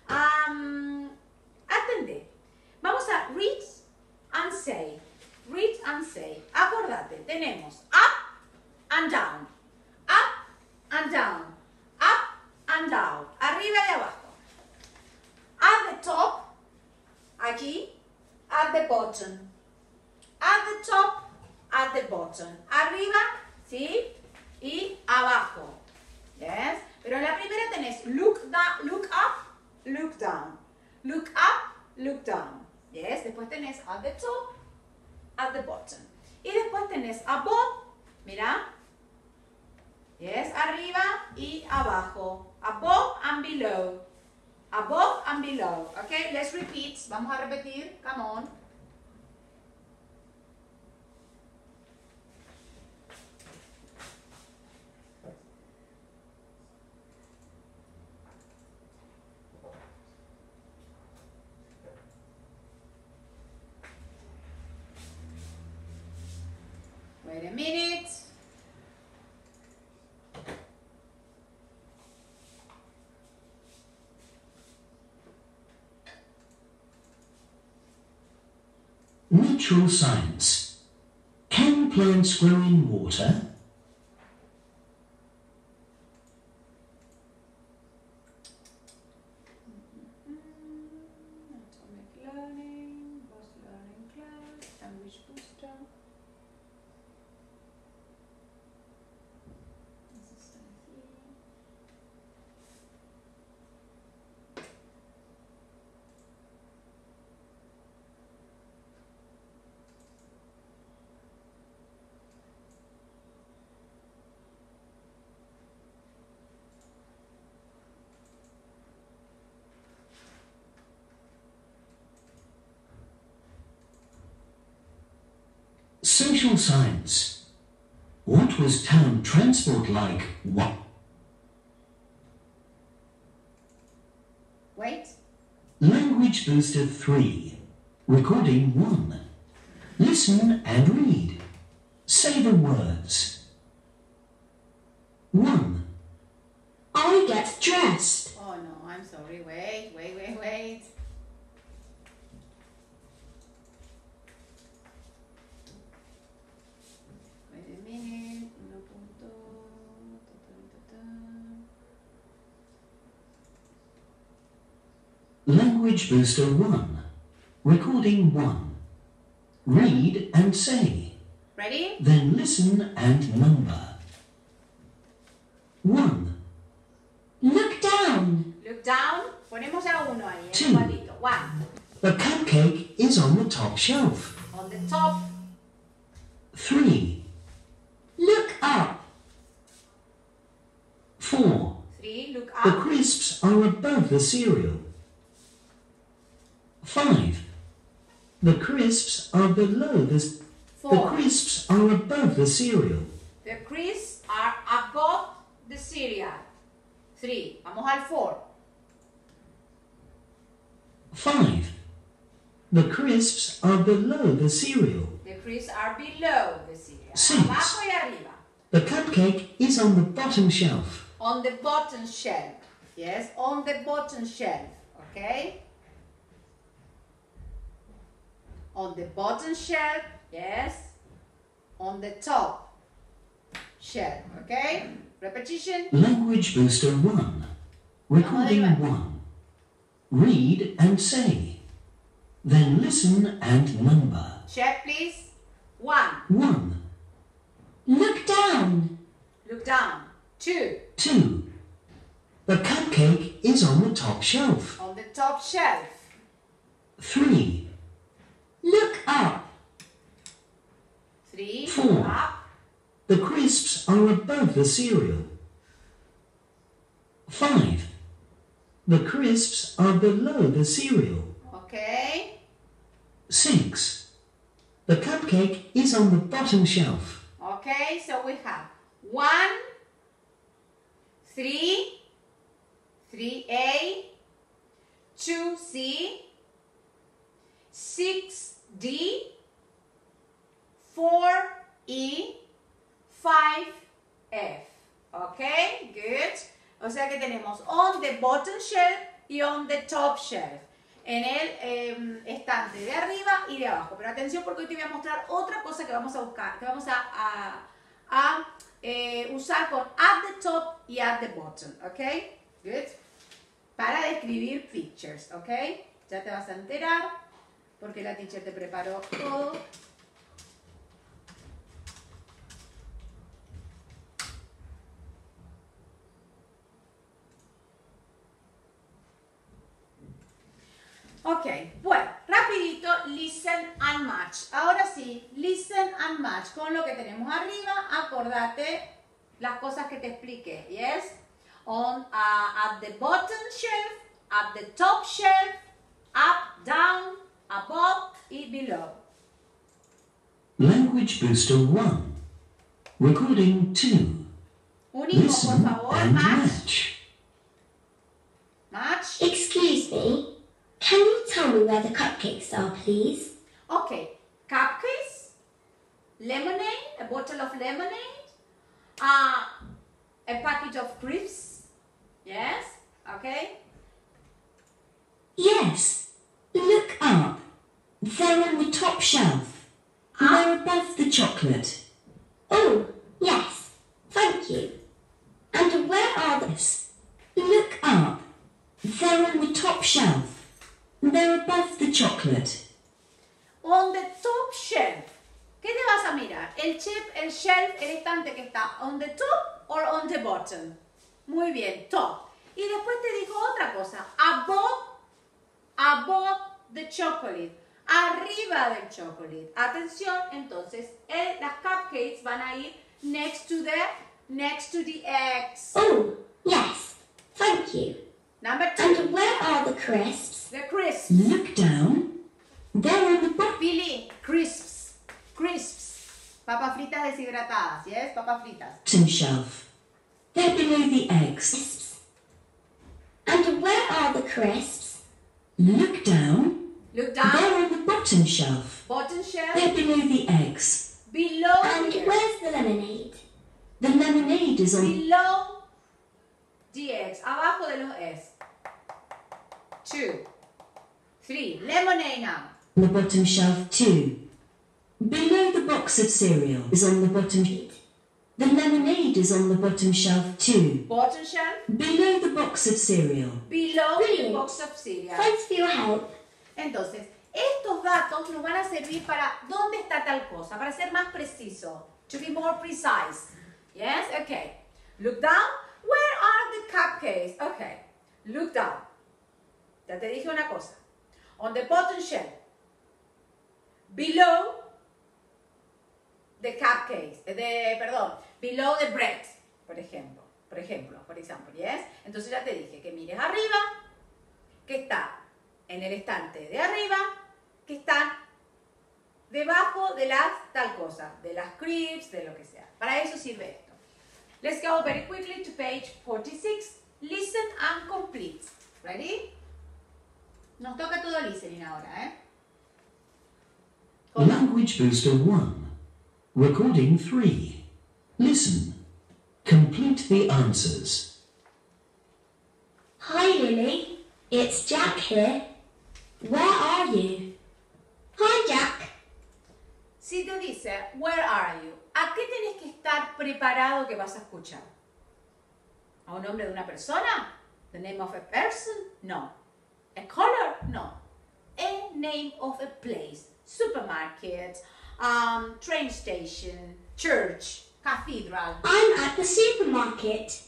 Um, atende. Vamos a read and say. Read and say. Acordate, tenemos up and down. Up and down. Up and down. Arriba y abajo. At the top, aquí, at the bottom. At the top, at the bottom. Arriba, ¿sí? Y abajo. Yes. Pero en la primera tenés look down, look up, look down. Look up, look down. Yes. Después tenés at the top, at the bottom. Y después tenés above, mira. Yes, arriba y abajo. Above and below. Above and below. Okay, let's repeat. Vamos a repetir. Come on. Wait a minute. Natural science. Can plants grow in water? Atomic learning, boss learning class, language booster. This is here. Social science. What was town transport like? What? Wait. Language Booster three. Recording one. Listen and read. Say the words. one. I get dressed. Oh no, I'm sorry. Wait, wait, wait, wait. Wait a minute. Uno punto. Ta, ta, ta, ta. Language Booster one. Recording one. Read and say. Ready? Then listen and number. One, Look down. Look down. Ponemos a uno ahí, Two. en igualito. One. the cupcake is on the top shelf. On the top. Three, Look up. four, Three. Look the up. crisps are above the cereal. Five, the crisps are below the, the Four. crisps are above the cereal. The crisps are above the cereal. Three. Vamos al four. Five, the crisps are below the cereal. The crisps are below the cereal. Six. Abajo y arriba. The cupcake is on the bottom shelf. On the bottom shelf. Yes, on the bottom shelf. Okay? On the bottom shelf. Yes. On the top shelf. Okay? Repetition. Language Booster one. Recording Vamos arriba. one. Read and say. Then listen and number. Check, please. One. One, Look down. Look down. Two. two. The cupcake is on the top shelf. On the top shelf. Three, Look up. Three. Four. Up. the crisps are above the cereal. Five, the crisps are below the cereal. Okay. Six, the cupcake is on the bottom shelf. Okay, so we have one, three, three A, two C, six D, four E, five F. Okay, good. O sea que tenemos on the bottom shelf y on the top shelf. En el eh, estante de arriba y de abajo. Pero atención porque hoy te voy a mostrar otra cosa que vamos a buscar, que vamos a, a, a eh, usar con at the top y at the bottom. ¿Ok? Good. Para describir pictures. ¿Ok? Ya te vas a enterar porque la teacher te preparó todo. Ok, bueno, rapidito, listen and match. Ahora sí, listen and match. Con lo que tenemos arriba, acordate las cosas que te expliqué. Yes? On, uh, at the bottom shelf, at the top shelf, up, down, above y below. Language Booster one. Recording two. Un hijo, por Listen favor, and match. match. Match. Excuse me, can you tell me where the cupcakes are, please? Okay, cupcakes, lemonade, a bottle of lemonade, uh, a package of crisps, yes, okay. Yes. Look up. They're on the top shelf. They're above the chocolate. Oh, yes, thank you. And where are the... Yes. Look up. They're on the top shelf. They're above the chocolate. On the top shelf, ¿qué te vas a mirar? El chip, el shelf, el estante que está on the top or on the bottom. Muy bien, top. Y después te dijo otra cosa, above, above the chocolate, arriba del chocolate. Atención, entonces, el, las cupcakes van a ir next to the, next to the eggs. Oh, yes, thank you. Number two, And where are the crisps? the crisps. Look down. They're on the bottom. Billy, crisps, crisps. Papas fritas deshidratadas, yes, papas fritas. Bottom shelf. They're below the eggs. And where are the crisps? Look down. Look down, They're on the bottom shelf. bottom shelf, They're below the eggs. below And here. where's the lemonade? The lemonade is on Below the eggs, abajo de los eggs. Two, three, lemonade now. the bottom shelf too. Below the box of cereal is on the bottom shelf. The lemonade is on the bottom shelf too. Bottom shelf, Below the box of cereal. below the Brilliant. box of cereal. Thanks for your help. Entonces, estos datos nos van a servir para dónde está tal cosa, para ser más preciso. To be more precise. Yes? Okay. Look down. Where are the cupcakes? Okay. Look down. Ya te dije una cosa. On the bottom shelf. Below the cupcakes. De, perdón. Below the bread. Por ejemplo. Por ejemplo. Por ejemplo. Yes? Entonces ya te dije que mires arriba. Que está en el estante de arriba. Que están debajo de las tal cosa. De las crepes, de lo que sea. Para eso sirve esto. Let's go very quickly to page forty-six. Listen and complete. Ready? Nos toca todo listening ahora, ¿eh? Hold on. Language Booster one. Recording three. Listen. Complete the answers. Hi, Lily. It's Jack here. Where are you? Hi, Jack. Si te dice, where are you? ¿A qué tienes que estar preparado que vas a escuchar? ¿A un nombre de una persona? The name of a person? No. A color? No. A name of a place. Supermarket, um, train station, church, cathedral. I'm at the supermarket.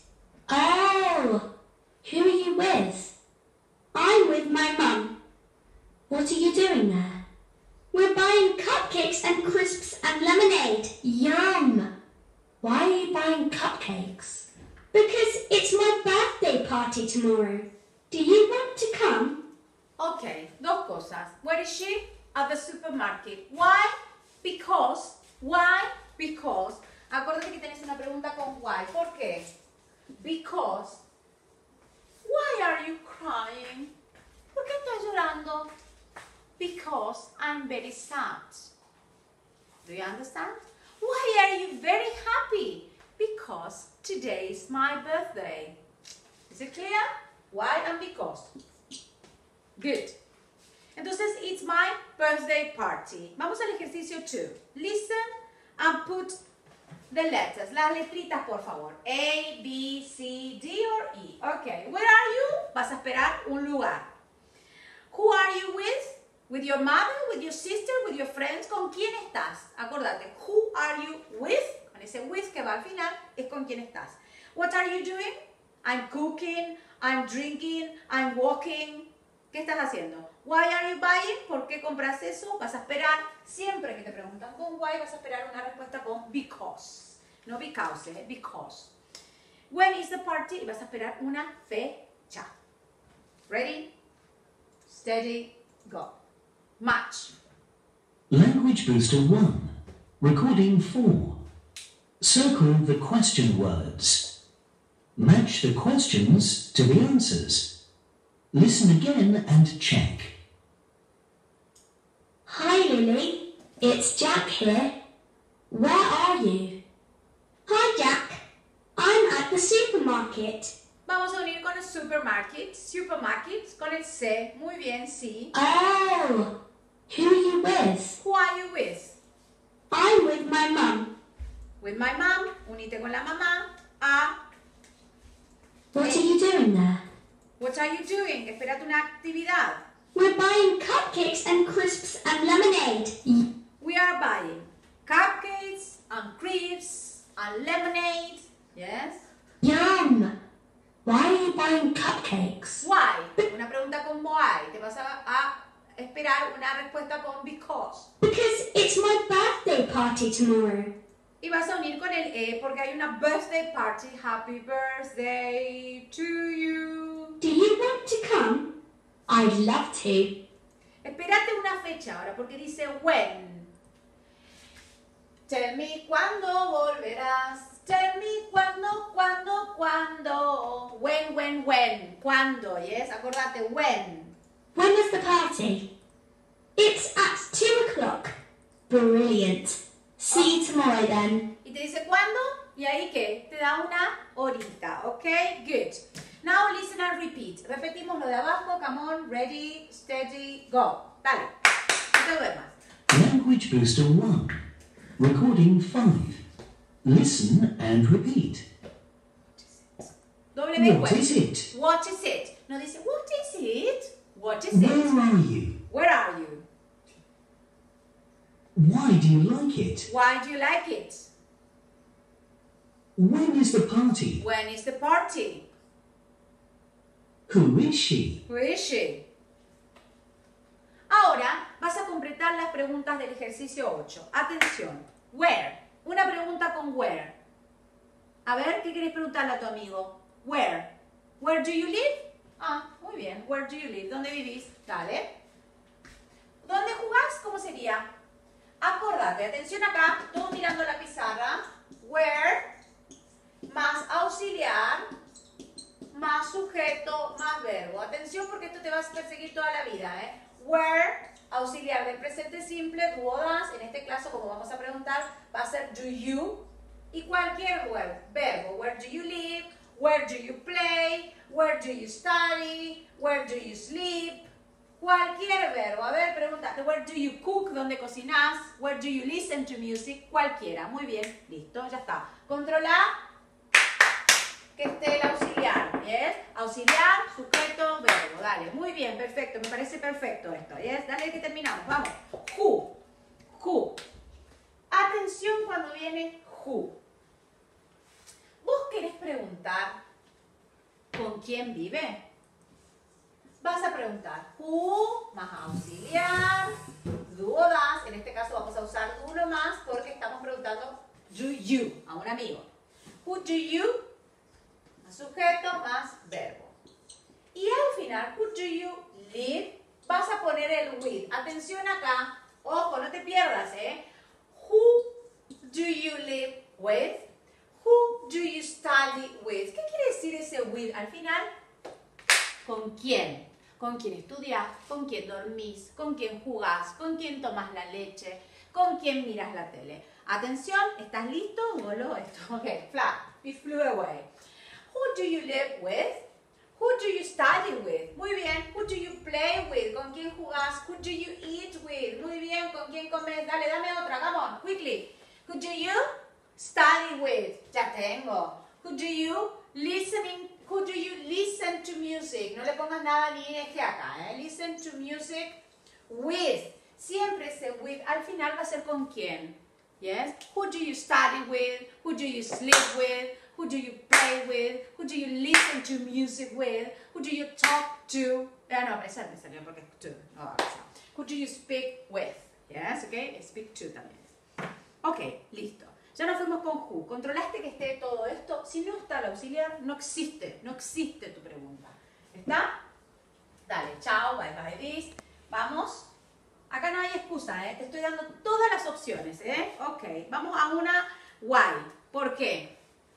Oh, who are you with? I'm with my mum. What are you doing there? We're buying cupcakes and crisps and lemonade. Yum! Why are you buying cupcakes? Because it's my birthday party tomorrow. Do you want to come? Okay, dos cosas. Where is she? At the supermarket. Why? Because. Why? Because. Acuérdate que tenés una pregunta con why. ¿Por qué? Because. Why are you crying? ¿Por qué estás llorando? Because I'm very sad. Do you understand? Why are you very happy? Because today is my birthday. Is it clear? Why and because. Good. Entonces, it's my birthday party. Vamos al ejercicio two. Listen and put the letters. Las letritas, por favor. A, B, C, D or E. Okay. Where are you? Vas a esperar un lugar. Who are you with? With your mother, with your sister, with your friends. ¿Con quién estás? Acordate. Who are you with? Con ese with que va al final es con quién estás. What are you doing? I'm cooking. I'm drinking. I'm walking. ¿Qué estás haciendo? Why are you buying? ¿Por qué compras eso? Vas a esperar, siempre que te preguntan con why, vas a esperar una respuesta con because. No because, eh? Because. When is the party? Y vas a esperar una fecha. Ready? Steady, go. Match. Language Booster one. Recording four. Circle the question words. Match the questions to the answers. Listen again and check. Hi, Lily. It's Jack here. Where are you? Hi, Jack. I'm at the supermarket. Vamos a unir con el supermarket. Supermarket con el C. Muy bien, sí. Oh, who are you with? Who are you with? I'm with my mum. With my mom. Unite con la mamá. A. What are you doing there? What are you doing? Espérate una actividad. We're buying cupcakes and crisps and lemonade. We are buying cupcakes and crepes and lemonade. Yes? Yum! Why are you buying cupcakes? Why? Una pregunta con why. Te vas a, a esperar una respuesta con because. Because it's my birthday party tomorrow. Y vas a unir con el E porque hay una birthday party. Happy birthday to you. Do you want to come? I'd love to. Espérate una fecha ahora porque dice when. Tell me cuándo volverás. Tell me cuándo, cuándo, cuándo. When, when, when. Cuándo, yes? Acordate, when. When is the party? It's at two o'clock. Brilliant. See you tomorrow then. Y te dice cuándo y ahí ¿qué? Te da una horita, ¿ok? Good. Now listen and repeat. Repetimos lo de abajo. Come on, ready, steady, go. Dale. No te duermas. Language Booster one. Recording five. Listen and repeat. W What is it? What is it? No dice what is it? What is Where it? are you? Where are you? you like it? Why do you like it? When is the party? When is the party? Who is she? Who is she? Ahora vas a completar las preguntas del ejercicio ocho. Atención. Where. Una pregunta con where. A ver, ¿qué quieres preguntarle a tu amigo? Where. Where do you live? Ah, muy bien. Where do you live? ¿Dónde vivís? Dale. ¿Dónde jugás? ¿Cómo sería? Acordate, atención acá, todos mirando la pizarra. Where más auxiliar más sujeto más verbo. Atención porque esto te va a perseguir toda la vida, ¿eh? Where, auxiliar del presente simple, do o das. En este caso, como vamos a preguntar, va a ser do you. Y cualquier verbo. Where do you live? Where do you play? Where do you study? Where do you sleep? Cualquier verbo. A ver, pregúntate. Where do you cook? ¿Dónde cocinás? Where do you listen to music? Cualquiera. Muy bien. Listo, ya está. Controla que esté el auxiliar. ¿Yes? Auxiliar, sujeto, verbo. Dale. Muy bien, perfecto. Me parece perfecto esto. ¿Yes? Dale que terminamos. Vamos. Who. Who. Atención cuando viene who. ¿Vos querés preguntar con quién vive? Vas a preguntar who más auxiliar, do o das. En este caso vamos a usar do uno más porque estamos preguntando do you a un amigo. Who do you más sujeto más verbo. Y al final, who do you live, vas a poner el with. Atención acá, ojo, no te pierdas, ¿eh? Who do you live with? Who do you study with? ¿Qué quiere decir ese with al final? ¿Con quién? ¿Con quién estudias? ¿Con quién dormís? ¿Con quién jugás? ¿Con quién tomás la leche? ¿Con quién miras la tele? Atención, ¿estás listo? Voló esto. Ok, flat, we flew away. Who do you live with? Who do you study with? Muy bien. Who do you play with? ¿Con quién jugás? Who do you eat with? Muy bien. ¿Con quién comes? Dale, dame otra. Come on, quickly. Who do you study with? Ya tengo. Who do you listening? Who do you listen to music? No le pongas nada ni eje acá, ¿eh? Listen to music with. Siempre ese with al final va a ser con quién. Yes? Who do you study with? Who do you sleep with? Who do you play with? Who do you listen to music with? Who do you talk to? Ah, no, esa me salió porque es to. No, esa. Who do you speak with? Yes, okay? Speak to también. Ok, listo. Ya nos fuimos con who. Controlaste que esté todo esto. Si no está el auxiliar, no existe. No existe tu pregunta. ¿Está? Dale, chao, bye bye this. Vamos. Acá no hay excusa, ¿eh? Te estoy dando todas las opciones, ¿eh? Ok, vamos a una why. ¿Por qué?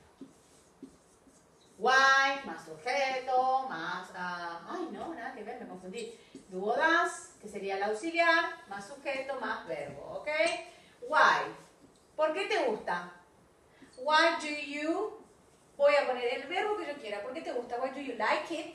Why, más sujeto, más... Uh, ay, no, nada que ver, me confundí. Do o das, que sería el auxiliar, más sujeto, más verbo, ¿ok? Why. ¿Por qué te gusta? Why do you... Voy a poner el verbo que yo quiera. ¿Por qué te gusta? Why do you like it?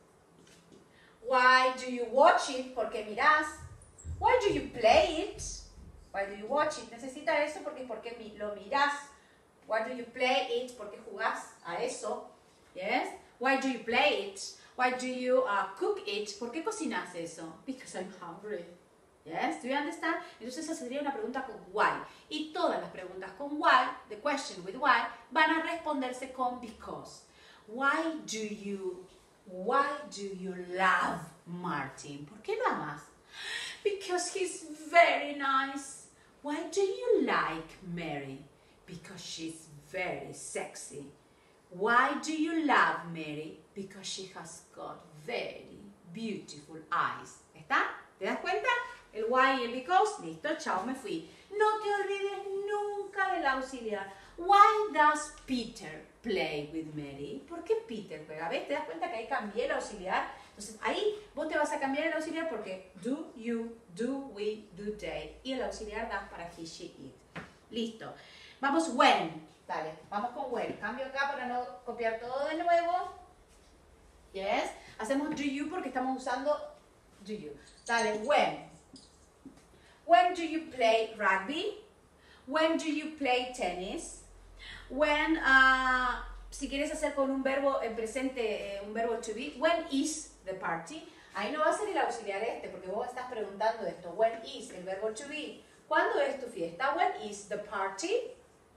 Why do you watch it? ¿Por qué mirás? Why do you play it? Why do you watch it? Necesita eso porque porque lo mirás. Why do you play it? Porque jugás a eso. Yes? Why do you play it? Why do you uh, cook it? ¿Por qué cocinas eso? Because I'm hungry. Yes? Do you understand? Entonces esa sería una pregunta con why. Y todas las preguntas con why, the question with why, van a responderse con because. Why do you, why do you love Martin? ¿Por qué lo amas? Because he's very nice. Why do you like Mary? Because she's very sexy. Why do you love Mary? Because she has got very beautiful eyes. ¿Está? ¿Te das cuenta? El why y el because. Listo, chao, me fui. No te olvides nunca del auxiliar. Why does Peter play with Mary? ¿Por qué Peter juega? ¿Ves? ¿Te das cuenta que ahí cambié el auxiliar? Entonces ahí vos te vas a cambiar el auxiliar porque do, you, do, we, do, they. Y el auxiliar das para he, she, it. Listo. Vamos when. Dale, vamos con when. Cambio acá para no copiar todo de nuevo. Yes. Hacemos do you porque estamos usando do you. Dale, when. When do you play rugby? When do you play tennis? When, uh, si quieres hacer con un verbo en presente, eh, un verbo to be, when is the party? Ahí no va a ser el auxiliar este, porque vos estás preguntando esto. When is el verbo to be? ¿Cuándo es tu fiesta? When is the party?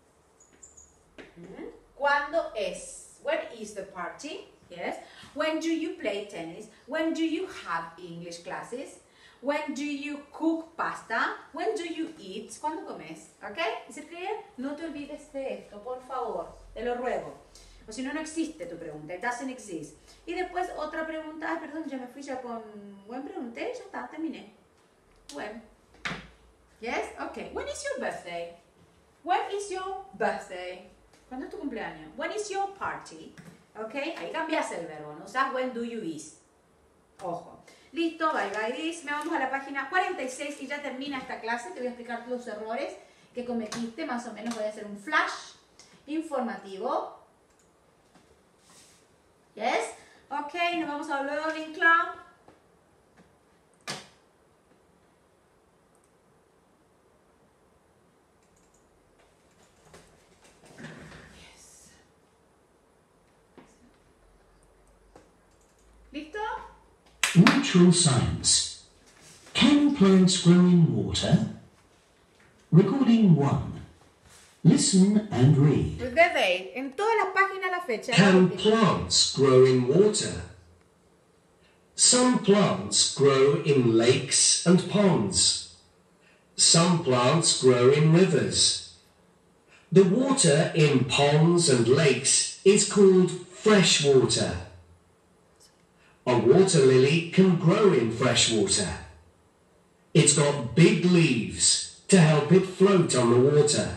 Mm. ¿Cuándo es? When is the party? Yes. When do you play tennis? When do you have English classes? When do you cook pasta? When do you eat? ¿Cuándo comes? ¿Ok? ¿Es it clear? No te olvides de esto, por favor. Te lo ruego. O si no, no existe tu pregunta. It doesn't exist. Y después otra pregunta. Ay, perdón, ya me fui ya con... Buen pregunté, ya está, terminé. When? Yes? Ok. When is your birthday? When is your birthday? ¿Cuándo es tu cumpleaños? When is your party? Ok, ahí cambias el verbo, ¿no? O sea, when do you is. Ojo. Listo, bye bye this. Me vamos a la página cuarenta y seis y ya termina esta clase. Te voy a explicar los errores que cometiste. Más o menos voy a hacer un flash informativo. Yes? Ok, nos vamos a Learning Club. Yes. ¿Listo? Natural science. Can plants grow in water? Recording one. Listen and read. The date. En todas las páginas la fecha. Can plants grow in water? Some plants grow in lakes and ponds. Some plants grow in rivers. The water in ponds and lakes is called fresh water. A water lily can grow in fresh water. It's got big leaves to help it float on the water.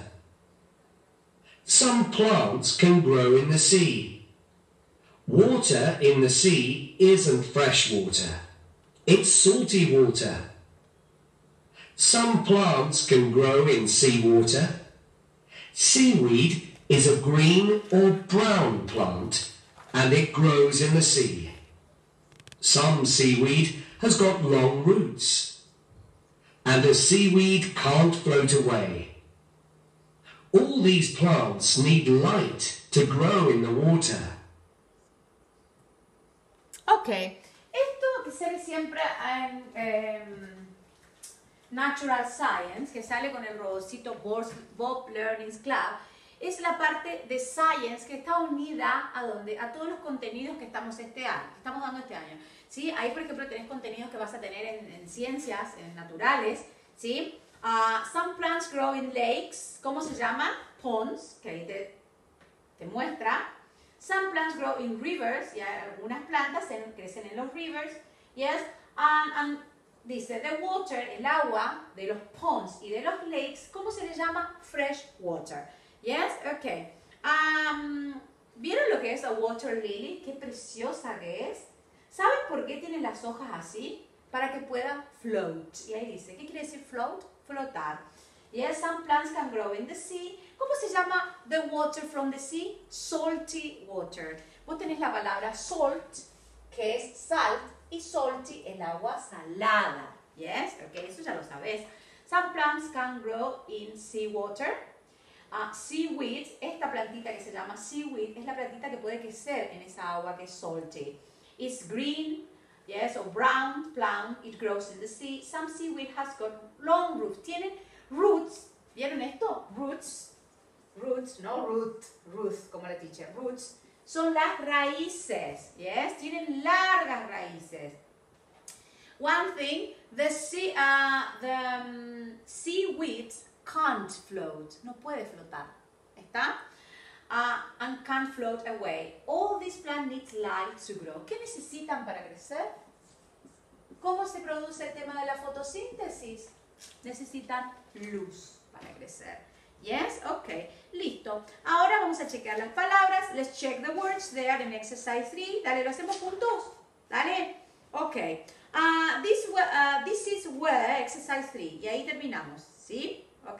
Some plants can grow in the sea. Water in the sea isn't fresh water. It's salty water. Some plants can grow in seawater. Seaweed is a green or brown plant, and it grows in the sea. Some seaweed has got long roots, and the seaweed can't float away. All these plants need light to grow in the water. Ok, esto que sale siempre en em, Natural Science, que sale con el robotcito Bob Learning Club, es la parte de Science que está unida a, donde, a todos los contenidos que estamos, este año, que estamos dando este año. ¿Sí? Ahí, por ejemplo, tenés contenidos que vas a tener en, en ciencias, en naturales. ¿Sí? Uh, some plants grow in lakes. ¿Cómo se llama? Ponds, que ahí te, te muestra. Some plants grow in rivers. Ya, algunas plantas en, crecen en los rivers. Yes. And, and dice, the water, el agua de los ponds y de los lakes, ¿cómo se le llama? Fresh water. Yes. Ok. Um, ¿Vieron lo que es a water lily? Qué preciosa que es. ¿Saben por qué tiene las hojas así? Para que pueda float. Y ahí dice, ¿qué quiere decir float? Flotar. Yes, some plants can grow in the sea. ¿Cómo se llama the water from the sea? Salty water. Vos tenés la palabra salt, que es salt, y salty, el agua salada. Yes, ok, eso ya lo sabes. Some plants can grow in seawater. Uh, seaweed, esta plantita que se llama seaweed, es la plantita que puede crecer en esa agua que es salty. It's green, yes, or brown plant, it grows in the sea. Some seaweed has got long roots. Tienen roots, ¿vieron esto? Roots, roots, no root, roots, como la teacher, roots. Son las raíces, yes, tienen largas raíces. One thing, the, sea, uh, the um, seaweed can't float, no puede flotar, ¿está? Uh, and can't float away. All these plants need light to grow. ¿Qué necesitan para crecer? ¿Cómo se produce el tema de la fotosíntesis? Necesitan luz para crecer. Yes? Ok. Listo. Ahora vamos a chequear las palabras. Let's check the words there in exercise three. Dale, lo hacemos juntos. Dale. Ok. Uh, this, uh, this is where exercise three. Y ahí terminamos. ¿Sí? Ok.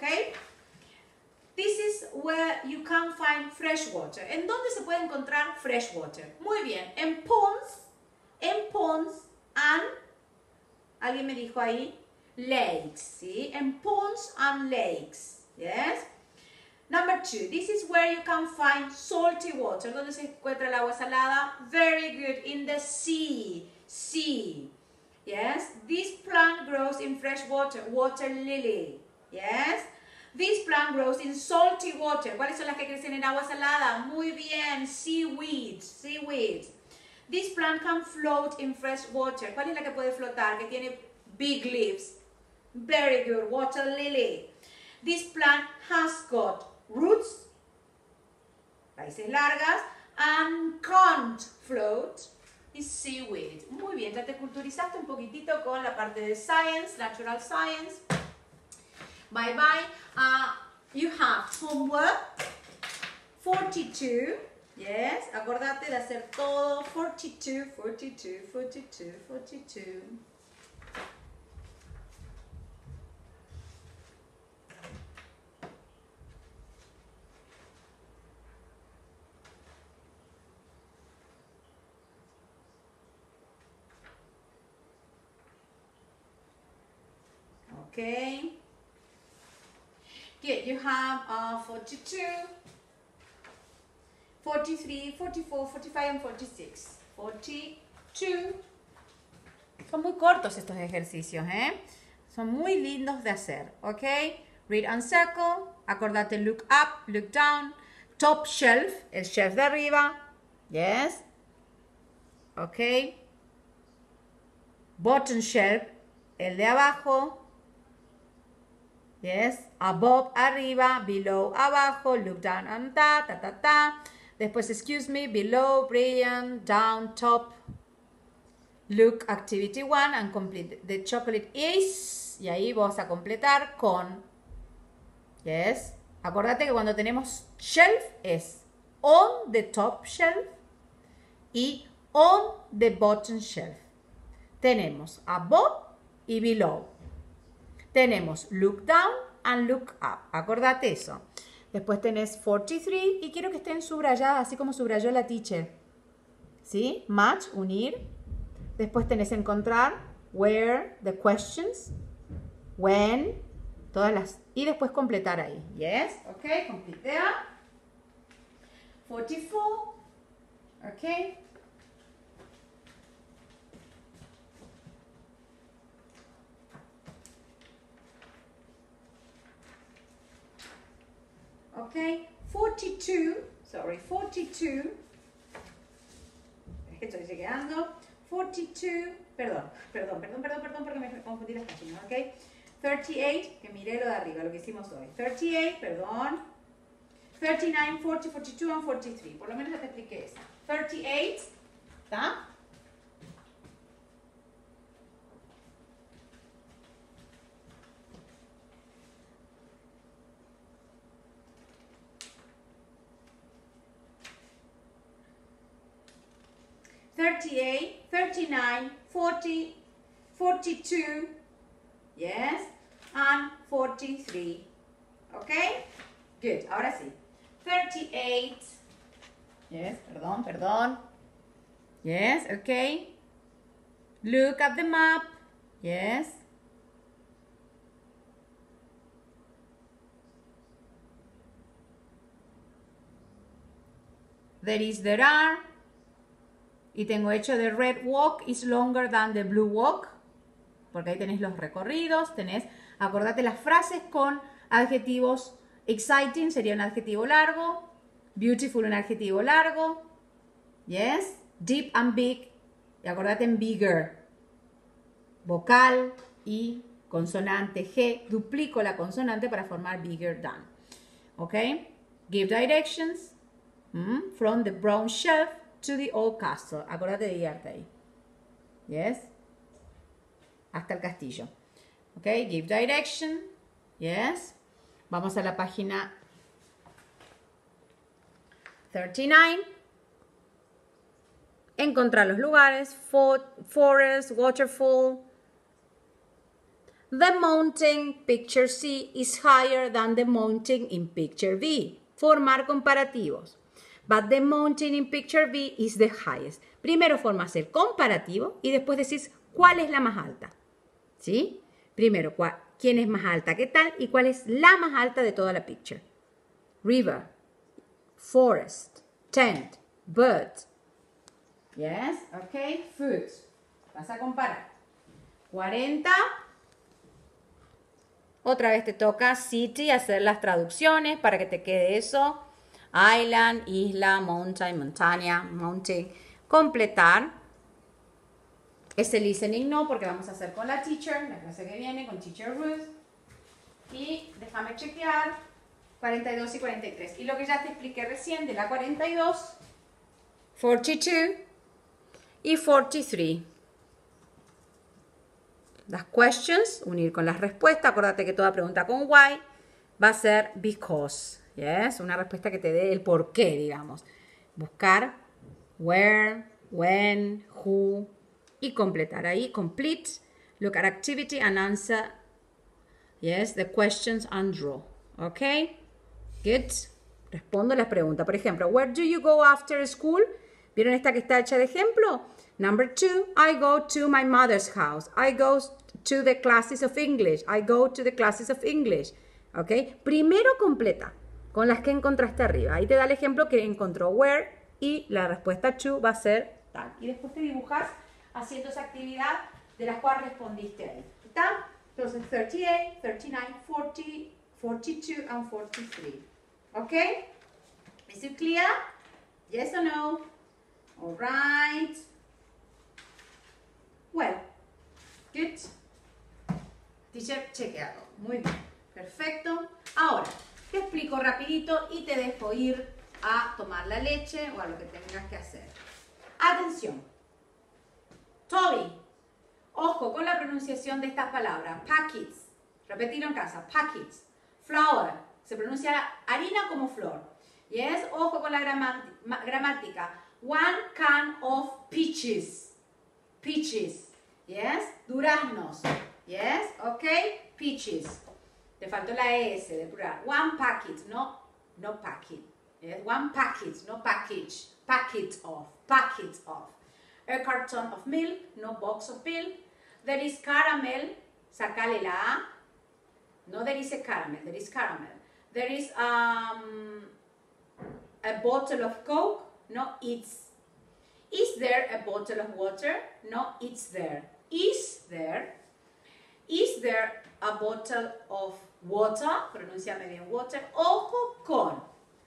This is where you can find fresh water. ¿En dónde se puede encontrar fresh water? Muy bien. En ponds, en ponds and, alguien me dijo ahí, lakes, ¿sí? En ponds and lakes, yes? Number two, this is where you can find salty water. ¿Dónde se encuentra el agua salada? Very good. In the sea, sea, yes? This plant grows in fresh water, water lily. Yes. This plant grows in salty water. ¿Cuáles son las que crecen en agua salada? Muy bien. Seaweed. Seaweed. This plant can float in fresh water. ¿Cuál es la que puede flotar? Que tiene big leaves. Very good. Water lily. This plant has got roots, raíces largas, and can't float. Is seaweed. Muy bien, ya te culturizaste un poquitito con la parte de science, natural science. Bye bye. Uh, you have homework forty-two. Yes, acordate de hacer todo. forty-two, forty-two, forty-two, forty-two. Okay. Good. You have uh, forty-two, forty-three, forty-four, forty-five, and forty-six. forty-two. Son muy cortos estos ejercicios, ¿eh? Son muy lindos de hacer, ¿ok? Read and circle. Acordate look up, look down. Top shelf, el shelf de arriba. Yes. ¿Ok? Bottom shelf, el de abajo. Yes, above, arriba, below, abajo, look down and ta, ta, ta, ta. Después, excuse me, below, brilliant, down, top. Look, activity one, and complete. The chocolate is, y ahí vas a completar con, yes. Acordate que cuando tenemos shelf es on the top shelf y on the bottom shelf. Tenemos above y below. Tenemos look down and look up. Acordate eso. Después tenés forty-three y quiero que estén subrayadas, así como subrayó la teacher. ¿Sí? Match, unir. Después tenés encontrar, where, the questions, when, todas las... Y después completar ahí. Yes, ok, completea. forty-four, ok. Okay, forty-two, sorry, forty-two, es que estoy llegando, forty-two, perdón, perdón, perdón, perdón, perdón, porque me confundí las páginas, ok, thirty-eight, que miré lo de arriba, lo que hicimos hoy, thirty-eight, perdón, thirty-nine, forty, forty-two and forty-three, por lo menos ya te expliqué esa, thirty-eight, ¿está? thirty-eight, thirty-nine, forty, forty-two, yes, and forty-three, okay? Good, ahora sí. thirty-eight, yes, perdón, perdón, yes, okay. Look at the map, yes. There is, there are. Y tengo hecho the red walk is longer than the blue walk. Porque ahí tenés los recorridos. Tenés, acordate las frases con adjetivos. Exciting sería un adjetivo largo. Beautiful un adjetivo largo. Yes. Deep and big. Y acordate en bigger. Vocal y consonante G. Duplico la consonante para formar bigger than. Ok. Give directions. Mm, from the brown shelf to the old castle. Acordate de guiarte ahí. Yes. Hasta el castillo. Ok. Give direction. Yes. Vamos a la página thirty-nine. Encontrar los lugares. For, forest, waterfall. The mountain picture C is higher than the mountain in picture B. Formar comparativos. But the mountain in picture B is the highest. Primero formas el comparativo y después decís cuál es la más alta. ¿Sí? Primero, cuál, quién es más alta que tal y cuál es la más alta de toda la picture. River, forest, tent, bird. Yes, ok, food. Vas a comparar. cuarenta Otra vez te toca city, hacer las traducciones para que te quede eso. Island, isla, mountain, montaña, mountain. Completar. Ese listening no, porque vamos a hacer con la teacher, la clase que viene, con teacher Ruth. Y déjame chequear. cuarenta y dos y cuarenta y tres. Y lo que ya te expliqué recién de la cuarenta y dos, cuarenta y dos y cuarenta y tres. Las questions, unir con las respuestas. Acuérdate que toda pregunta con why va a ser because. Yes, una respuesta que te dé el por qué, digamos. Buscar where, when, who y completar ahí. Complete, look at activity and answer. Yes, the questions and draw. Okay, good. Respondo las preguntas. Por ejemplo, where do you go after school? ¿Vieron esta que está hecha de ejemplo? Number two, I go to my mother's house. I go to the classes of English. I go to the classes of English. ¿Ok? Primero completa con las que encontraste arriba. Ahí te da el ejemplo que encontró where y la respuesta to va a ser tal. Y después te dibujas haciendo esa actividad de las cuales respondiste ahí. ¿Está? Entonces, treinta y ocho, treinta y nueve, cuarenta, cuarenta y dos and cuarenta y tres. ¿Ok? Is it clear? Yes or no? All right. Well, good. Teacher, chequeado. Muy bien. Perfecto. Ahora, te explico rapidito y te dejo ir a tomar la leche o a lo que tengas que hacer. Atención. Toby, ojo con la pronunciación de estas palabras. Packets. Repetirlo en casa. Packets. Flour. Se pronuncia harina como flor. Yes. Ojo con la gramática. One can of peaches. Peaches. Yes. Duraznos. Yes. Ok. Peaches. Te faltó la S de plural. One packet. No. No packet. Yes. One packet. No package. Packet of. Packet of. A carton of milk. No box of milk. There is caramel. Sacale la A. No, there is a caramel. There is caramel. There is um, a bottle of Coke. No, it's. Is there a bottle of water? No, it's there. Is there? Is there a bottle of water? Pronúnciame bien, water. Ojo con.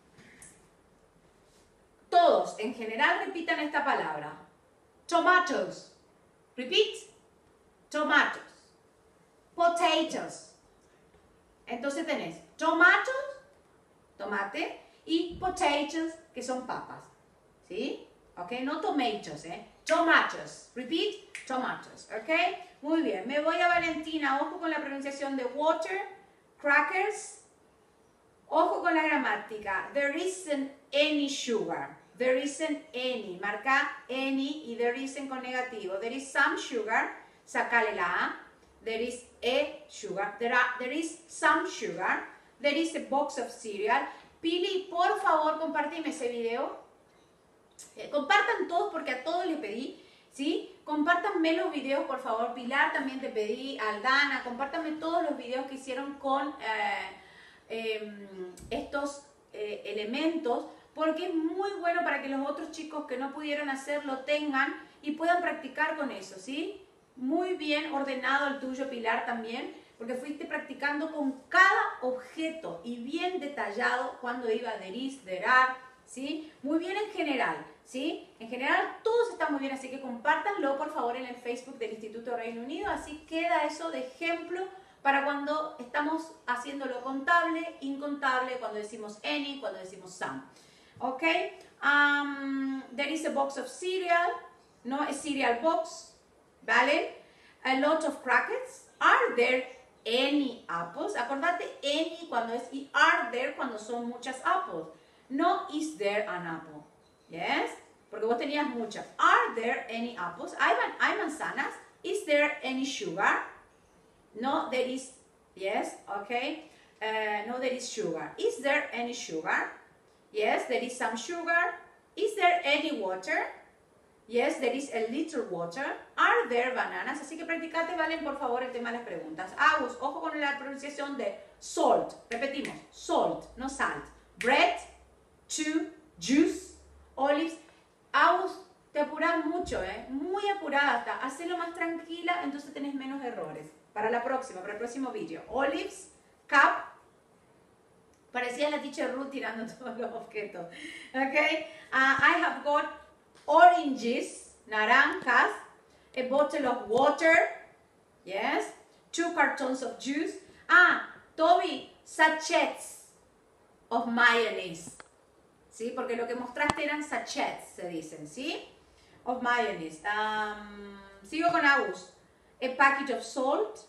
Todos, en general, repitan esta palabra. Tomatoes. Repeat. Tomatoes. Potatoes. Entonces tenés tomatoes, tomate, y potatoes, que son papas. ¿Sí? ¿Ok? No tomatoes, ¿eh? Tomatoes. Repeat. Tomatoes. ¿Ok? Muy bien. Me voy a Valentina. Ojo con la pronunciación de water, crackers. Ojo con la gramática. There isn't any sugar. There isn't any. Marca any y there isn't con negativo. There is some sugar. Sacale la A. There is a sugar. There, are, there is some sugar. There is a box of cereal. Pili, por favor, compárteme ese video. Eh, compartan todos porque a todos les pedí, ¿sí? Compártanme los videos, por favor. Pilar, también te pedí. Aldana, compártanme todos los videos que hicieron con eh, eh, estos eh, elementos, porque es muy bueno para que los otros chicos que no pudieron hacerlo tengan y puedan practicar con eso, ¿sí? Muy bien ordenado el tuyo, Pilar, también, porque fuiste practicando con cada objeto y bien detallado cuando iba there is, there are, ¿sí? Muy bien en general, ¿sí? En general todos están muy bien, así que compártanlo, por favor, en el Facebook del Instituto Reino Unido, así queda eso de ejemplo para cuando estamos haciendo lo contable, incontable, cuando decimos any, cuando decimos some. ¿Ok? Um, there is a box of cereal, no, a cereal box. ¿Vale? A lot of crackers. Are there any apples? Acordate any cuando es y are there cuando son muchas apples. No is there an apple. Yes? Porque vos tenías muchas. Are there any apples? ¿Hay, hay manzanas? Is there any sugar? No, there is. Yes, okay. Uh, no, there is sugar. Is there any sugar? Yes, there is some sugar. Is there any water? Yes, there is a little water. Are there bananas? Así que practicate, Valen, por favor, el tema de las preguntas. Agus, ojo con la pronunciación de salt. Repetimos, salt, no salt. Bread, two, juice, olives. Agus, te apuras mucho, ¿eh? Muy apurada hasta. Hacelo más tranquila, entonces tenés menos errores. para la próxima, para el próximo vídeo. Olives, cup. Parecía la teacher Ruth tirando todos los objetos. Okay, uh, I have got oranges, naranjas, a bottle of water, yes, two cartons of juice. Ah, Toby, sachets of mayonnaise. ¿Sí? Porque lo que mostraste eran sachets, se dicen, ¿sí? Of mayonnaise. Um, sigo con Agus. A packet of salt.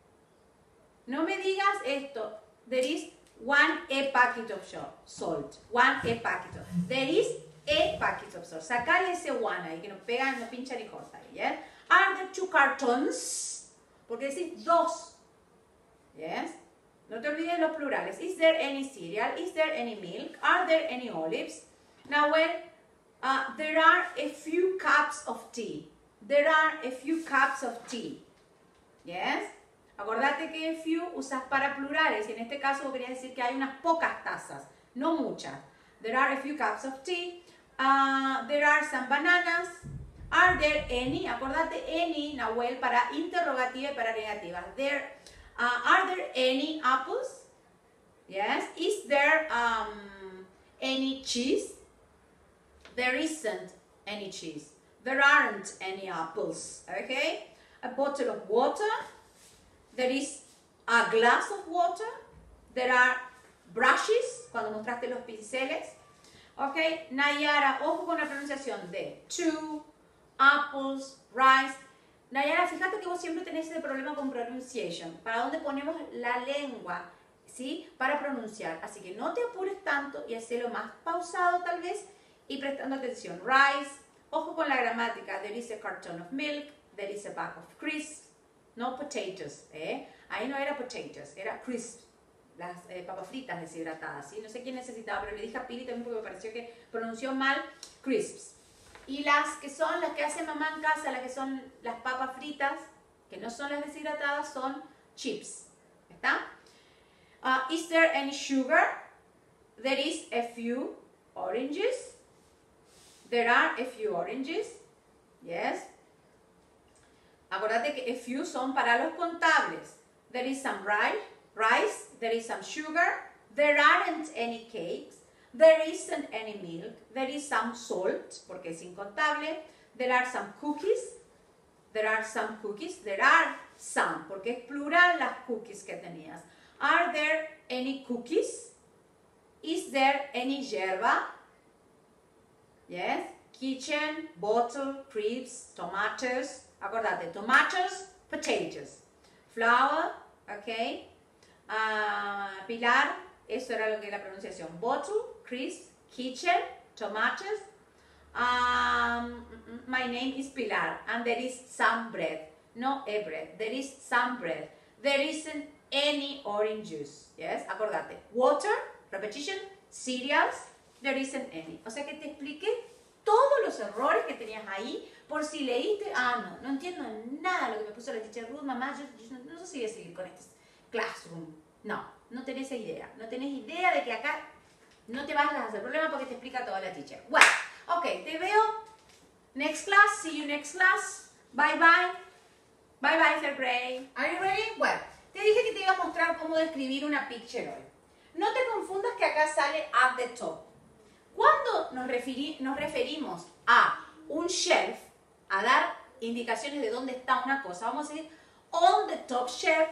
No me digas esto. There is one a packet of salt. One a packet of. There is a packet of salt. Sacar ese one ahí, que no pega, no pincha ni corta. ¿Yeah? Are there two cartons? Porque decís dos. Yes? No te olvides los plurales. Is there any cereal? Is there any milk? Are there any olives? Now, well, uh, there are a few cups of tea. There are a few cups of tea. Yes? Acordate que a few usas para plurales y en este caso quería decir que hay unas pocas tazas, no muchas. There are a few cups of tea. Uh, there are some bananas. Are there any? Acordate any, Nahuel, para interrogativa y para negativa. There, uh, are there any apples? Yes. Is there um, any cheese? There isn't any cheese. There aren't any apples. Okay. A bottle of water. There is a glass of water. There are brushes, cuando mostraste los pinceles. Ok, Nayara, ojo con la pronunciación de two, apples, rice. Nayara, fíjate que vos siempre tenés ese problema con pronunciation. ¿Para dónde ponemos la lengua? ¿Sí? Para pronunciar. Así que no te apures tanto y hacelo más pausado tal vez y prestando atención. Rice, ojo con la gramática. There is a carton of milk. There is a bag of crisps. No potatoes, ¿eh? Ahí no era potatoes, era crisps, las eh, papas fritas deshidratadas, ¿sí? No sé quién necesitaba, pero le dije a Pili también porque me pareció que pronunció mal crisps. Y las que son, las que hace mamá en casa, las que son las papas fritas, que no son las deshidratadas, son chips, ¿está? Uh, is there any sugar? There is a few oranges. There are a few oranges, yes. Acordate que a few son para los contables. There is some rice, rice, there is some sugar, there aren't any cakes, there isn't any milk, there is some salt, porque es incontable, there are some cookies, there are some cookies, there are some, porque es plural las cookies que tenías. Are there any cookies? Is there any yerba? Yes. Kitchen, bottle, crepes, tomatoes. Acordate, tomatoes, potatoes. Flour, ok. Uh, Pilar, eso era lo que era la pronunciación. Bottle, crisp, kitchen, tomatoes. Um, my name is Pilar and there is some bread. No a bread, there is some bread. There isn't any orange juice. Yes, acordate. Water, repetition, cereals, there isn't any. O sea que te expliqué todos los errores que tenías ahí, por si leíste, ah, no, no entiendo nada de lo que me puso la teacher Ruth, mamá, yo, yo no, no sé si voy a seguir con este classroom. No, no tenés idea, no tenés idea de que acá no te vas a hacer problema porque te explica toda la teacher. Bueno, ok, te veo next class, see you next class, bye bye, bye bye third grade. Are you ready? Bueno, te dije que te iba a mostrar cómo describir una picture hoy. No te confundas que acá sale at the top. Cuando nos, referi nos referimos a un shelf, a dar indicaciones de dónde está una cosa, vamos a decir on the top shelf,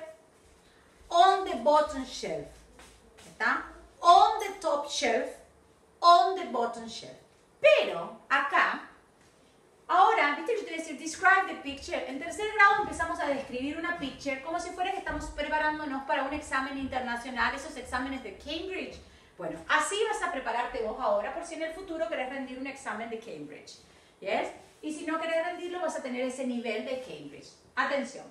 on the bottom shelf. ¿Está? On the top shelf, on the bottom shelf. Pero acá, ahora, viste, yo te voy a decir describe the picture. En tercer grado empezamos a describir una picture como si fuera que estamos preparándonos para un examen internacional, esos exámenes de Cambridge. Bueno, así vas a prepararte vos ahora por si en el futuro querés rendir un examen de Cambridge. ¿Yes? Y si no querés rendirlo vas a tener ese nivel de Cambridge. Atención.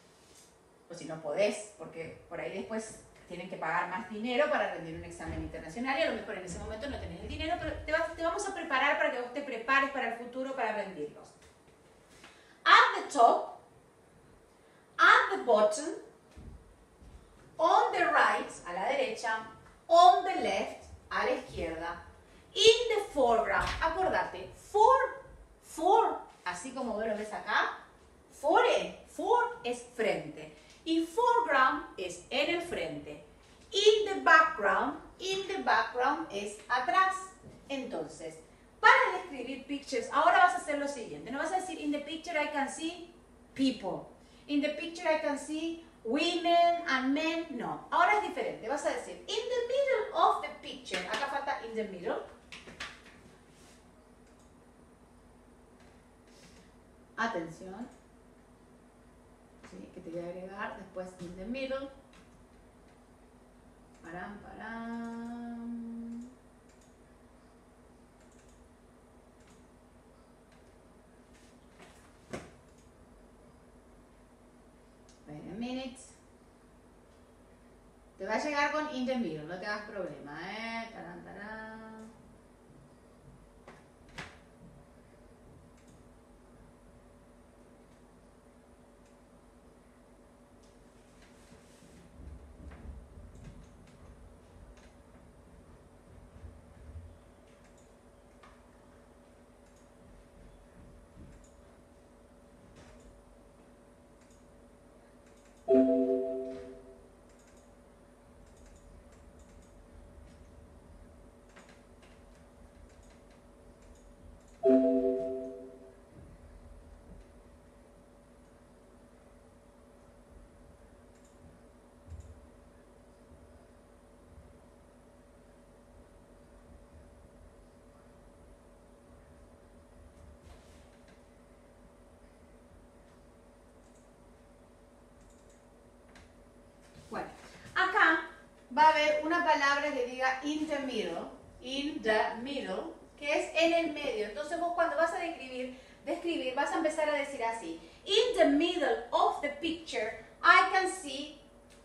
O si no podés, porque por ahí después tienen que pagar más dinero para rendir un examen internacional y a lo mejor en ese momento no tenés el dinero, pero te, vas, te vamos a preparar para que vos te prepares para el futuro para rendirlos. At the top, at the bottom, on the right, a la derecha, on the left, a la izquierda, in the foreground, acordate, for, for, así como vos lo ves acá, fore, for es frente. Y foreground es en el frente. In the background, in the background es atrás. Entonces, para describir pictures, ahora vas a hacer lo siguiente. No vas a decir, in the picture I can see people. In the picture I can see women and men. No, ahora es diferente. Vas a decir, in the middle of the picture. Acá falta in the middle. Atención. Sí, que te voy a agregar después in the middle. Param, param. Wait a minute. Te va a llegar con in the middle, no te hagas problema, eh. Tarán, tarán. Bueno, acá va a haber una palabra que diga in the middle, in the middle, que es en el medio. Entonces vos cuando vas a describir, describir vas a empezar a decir así. In the middle of the picture, I can see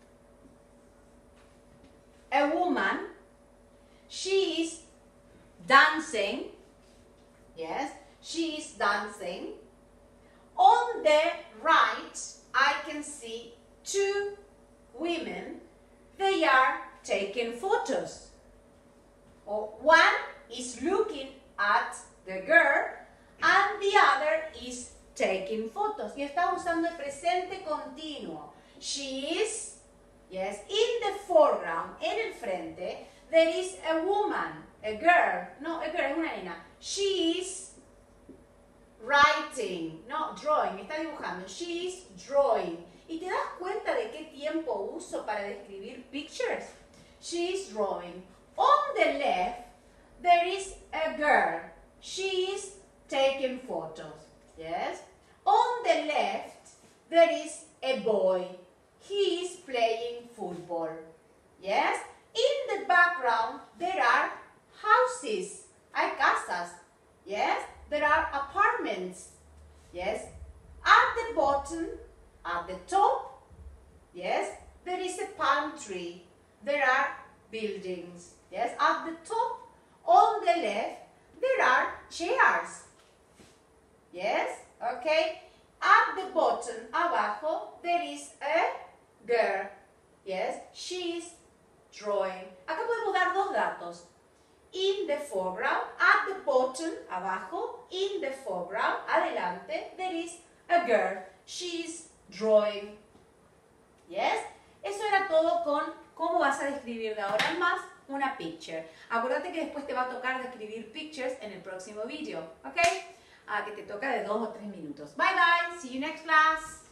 a woman. She is dancing. Yes, she is dancing. On the right, I can see two women. They are taking photos. Or one is looking at the girl and the other is taking photos. Y está usando el presente continuo. She is, yes, in the foreground, en el frente, there is a woman, a girl. No, a girl es una nena. She is writing, no, drawing, está dibujando. She is drawing. ¿Y te das cuenta de qué tiempo uso para describir pictures? She is drawing. On the left, there is a girl. She is taking photos. Yes? On the left, there is a boy. He is playing football. Yes? In the background, there are houses. Hay casas. Yes? There are apartments. Yes? At the bottom, at the top, yes, there is a palm tree. There are buildings. Yes, at the top, on the left, there are chairs. Yes, okay. At the bottom, abajo, there is a girl. Yes, she is drawing. Acá podemos dar dos datos. In the foreground, at the bottom, abajo, in the foreground, adelante, there is a girl. She is drawing. Yes? Eso era todo con cómo vas a describir de ahora en más una picture. Acuérdate que después te va a tocar describir pictures en el próximo vídeo. ¿Ok? Ah, que te toca de dos o tres minutos. Bye bye. See you next class.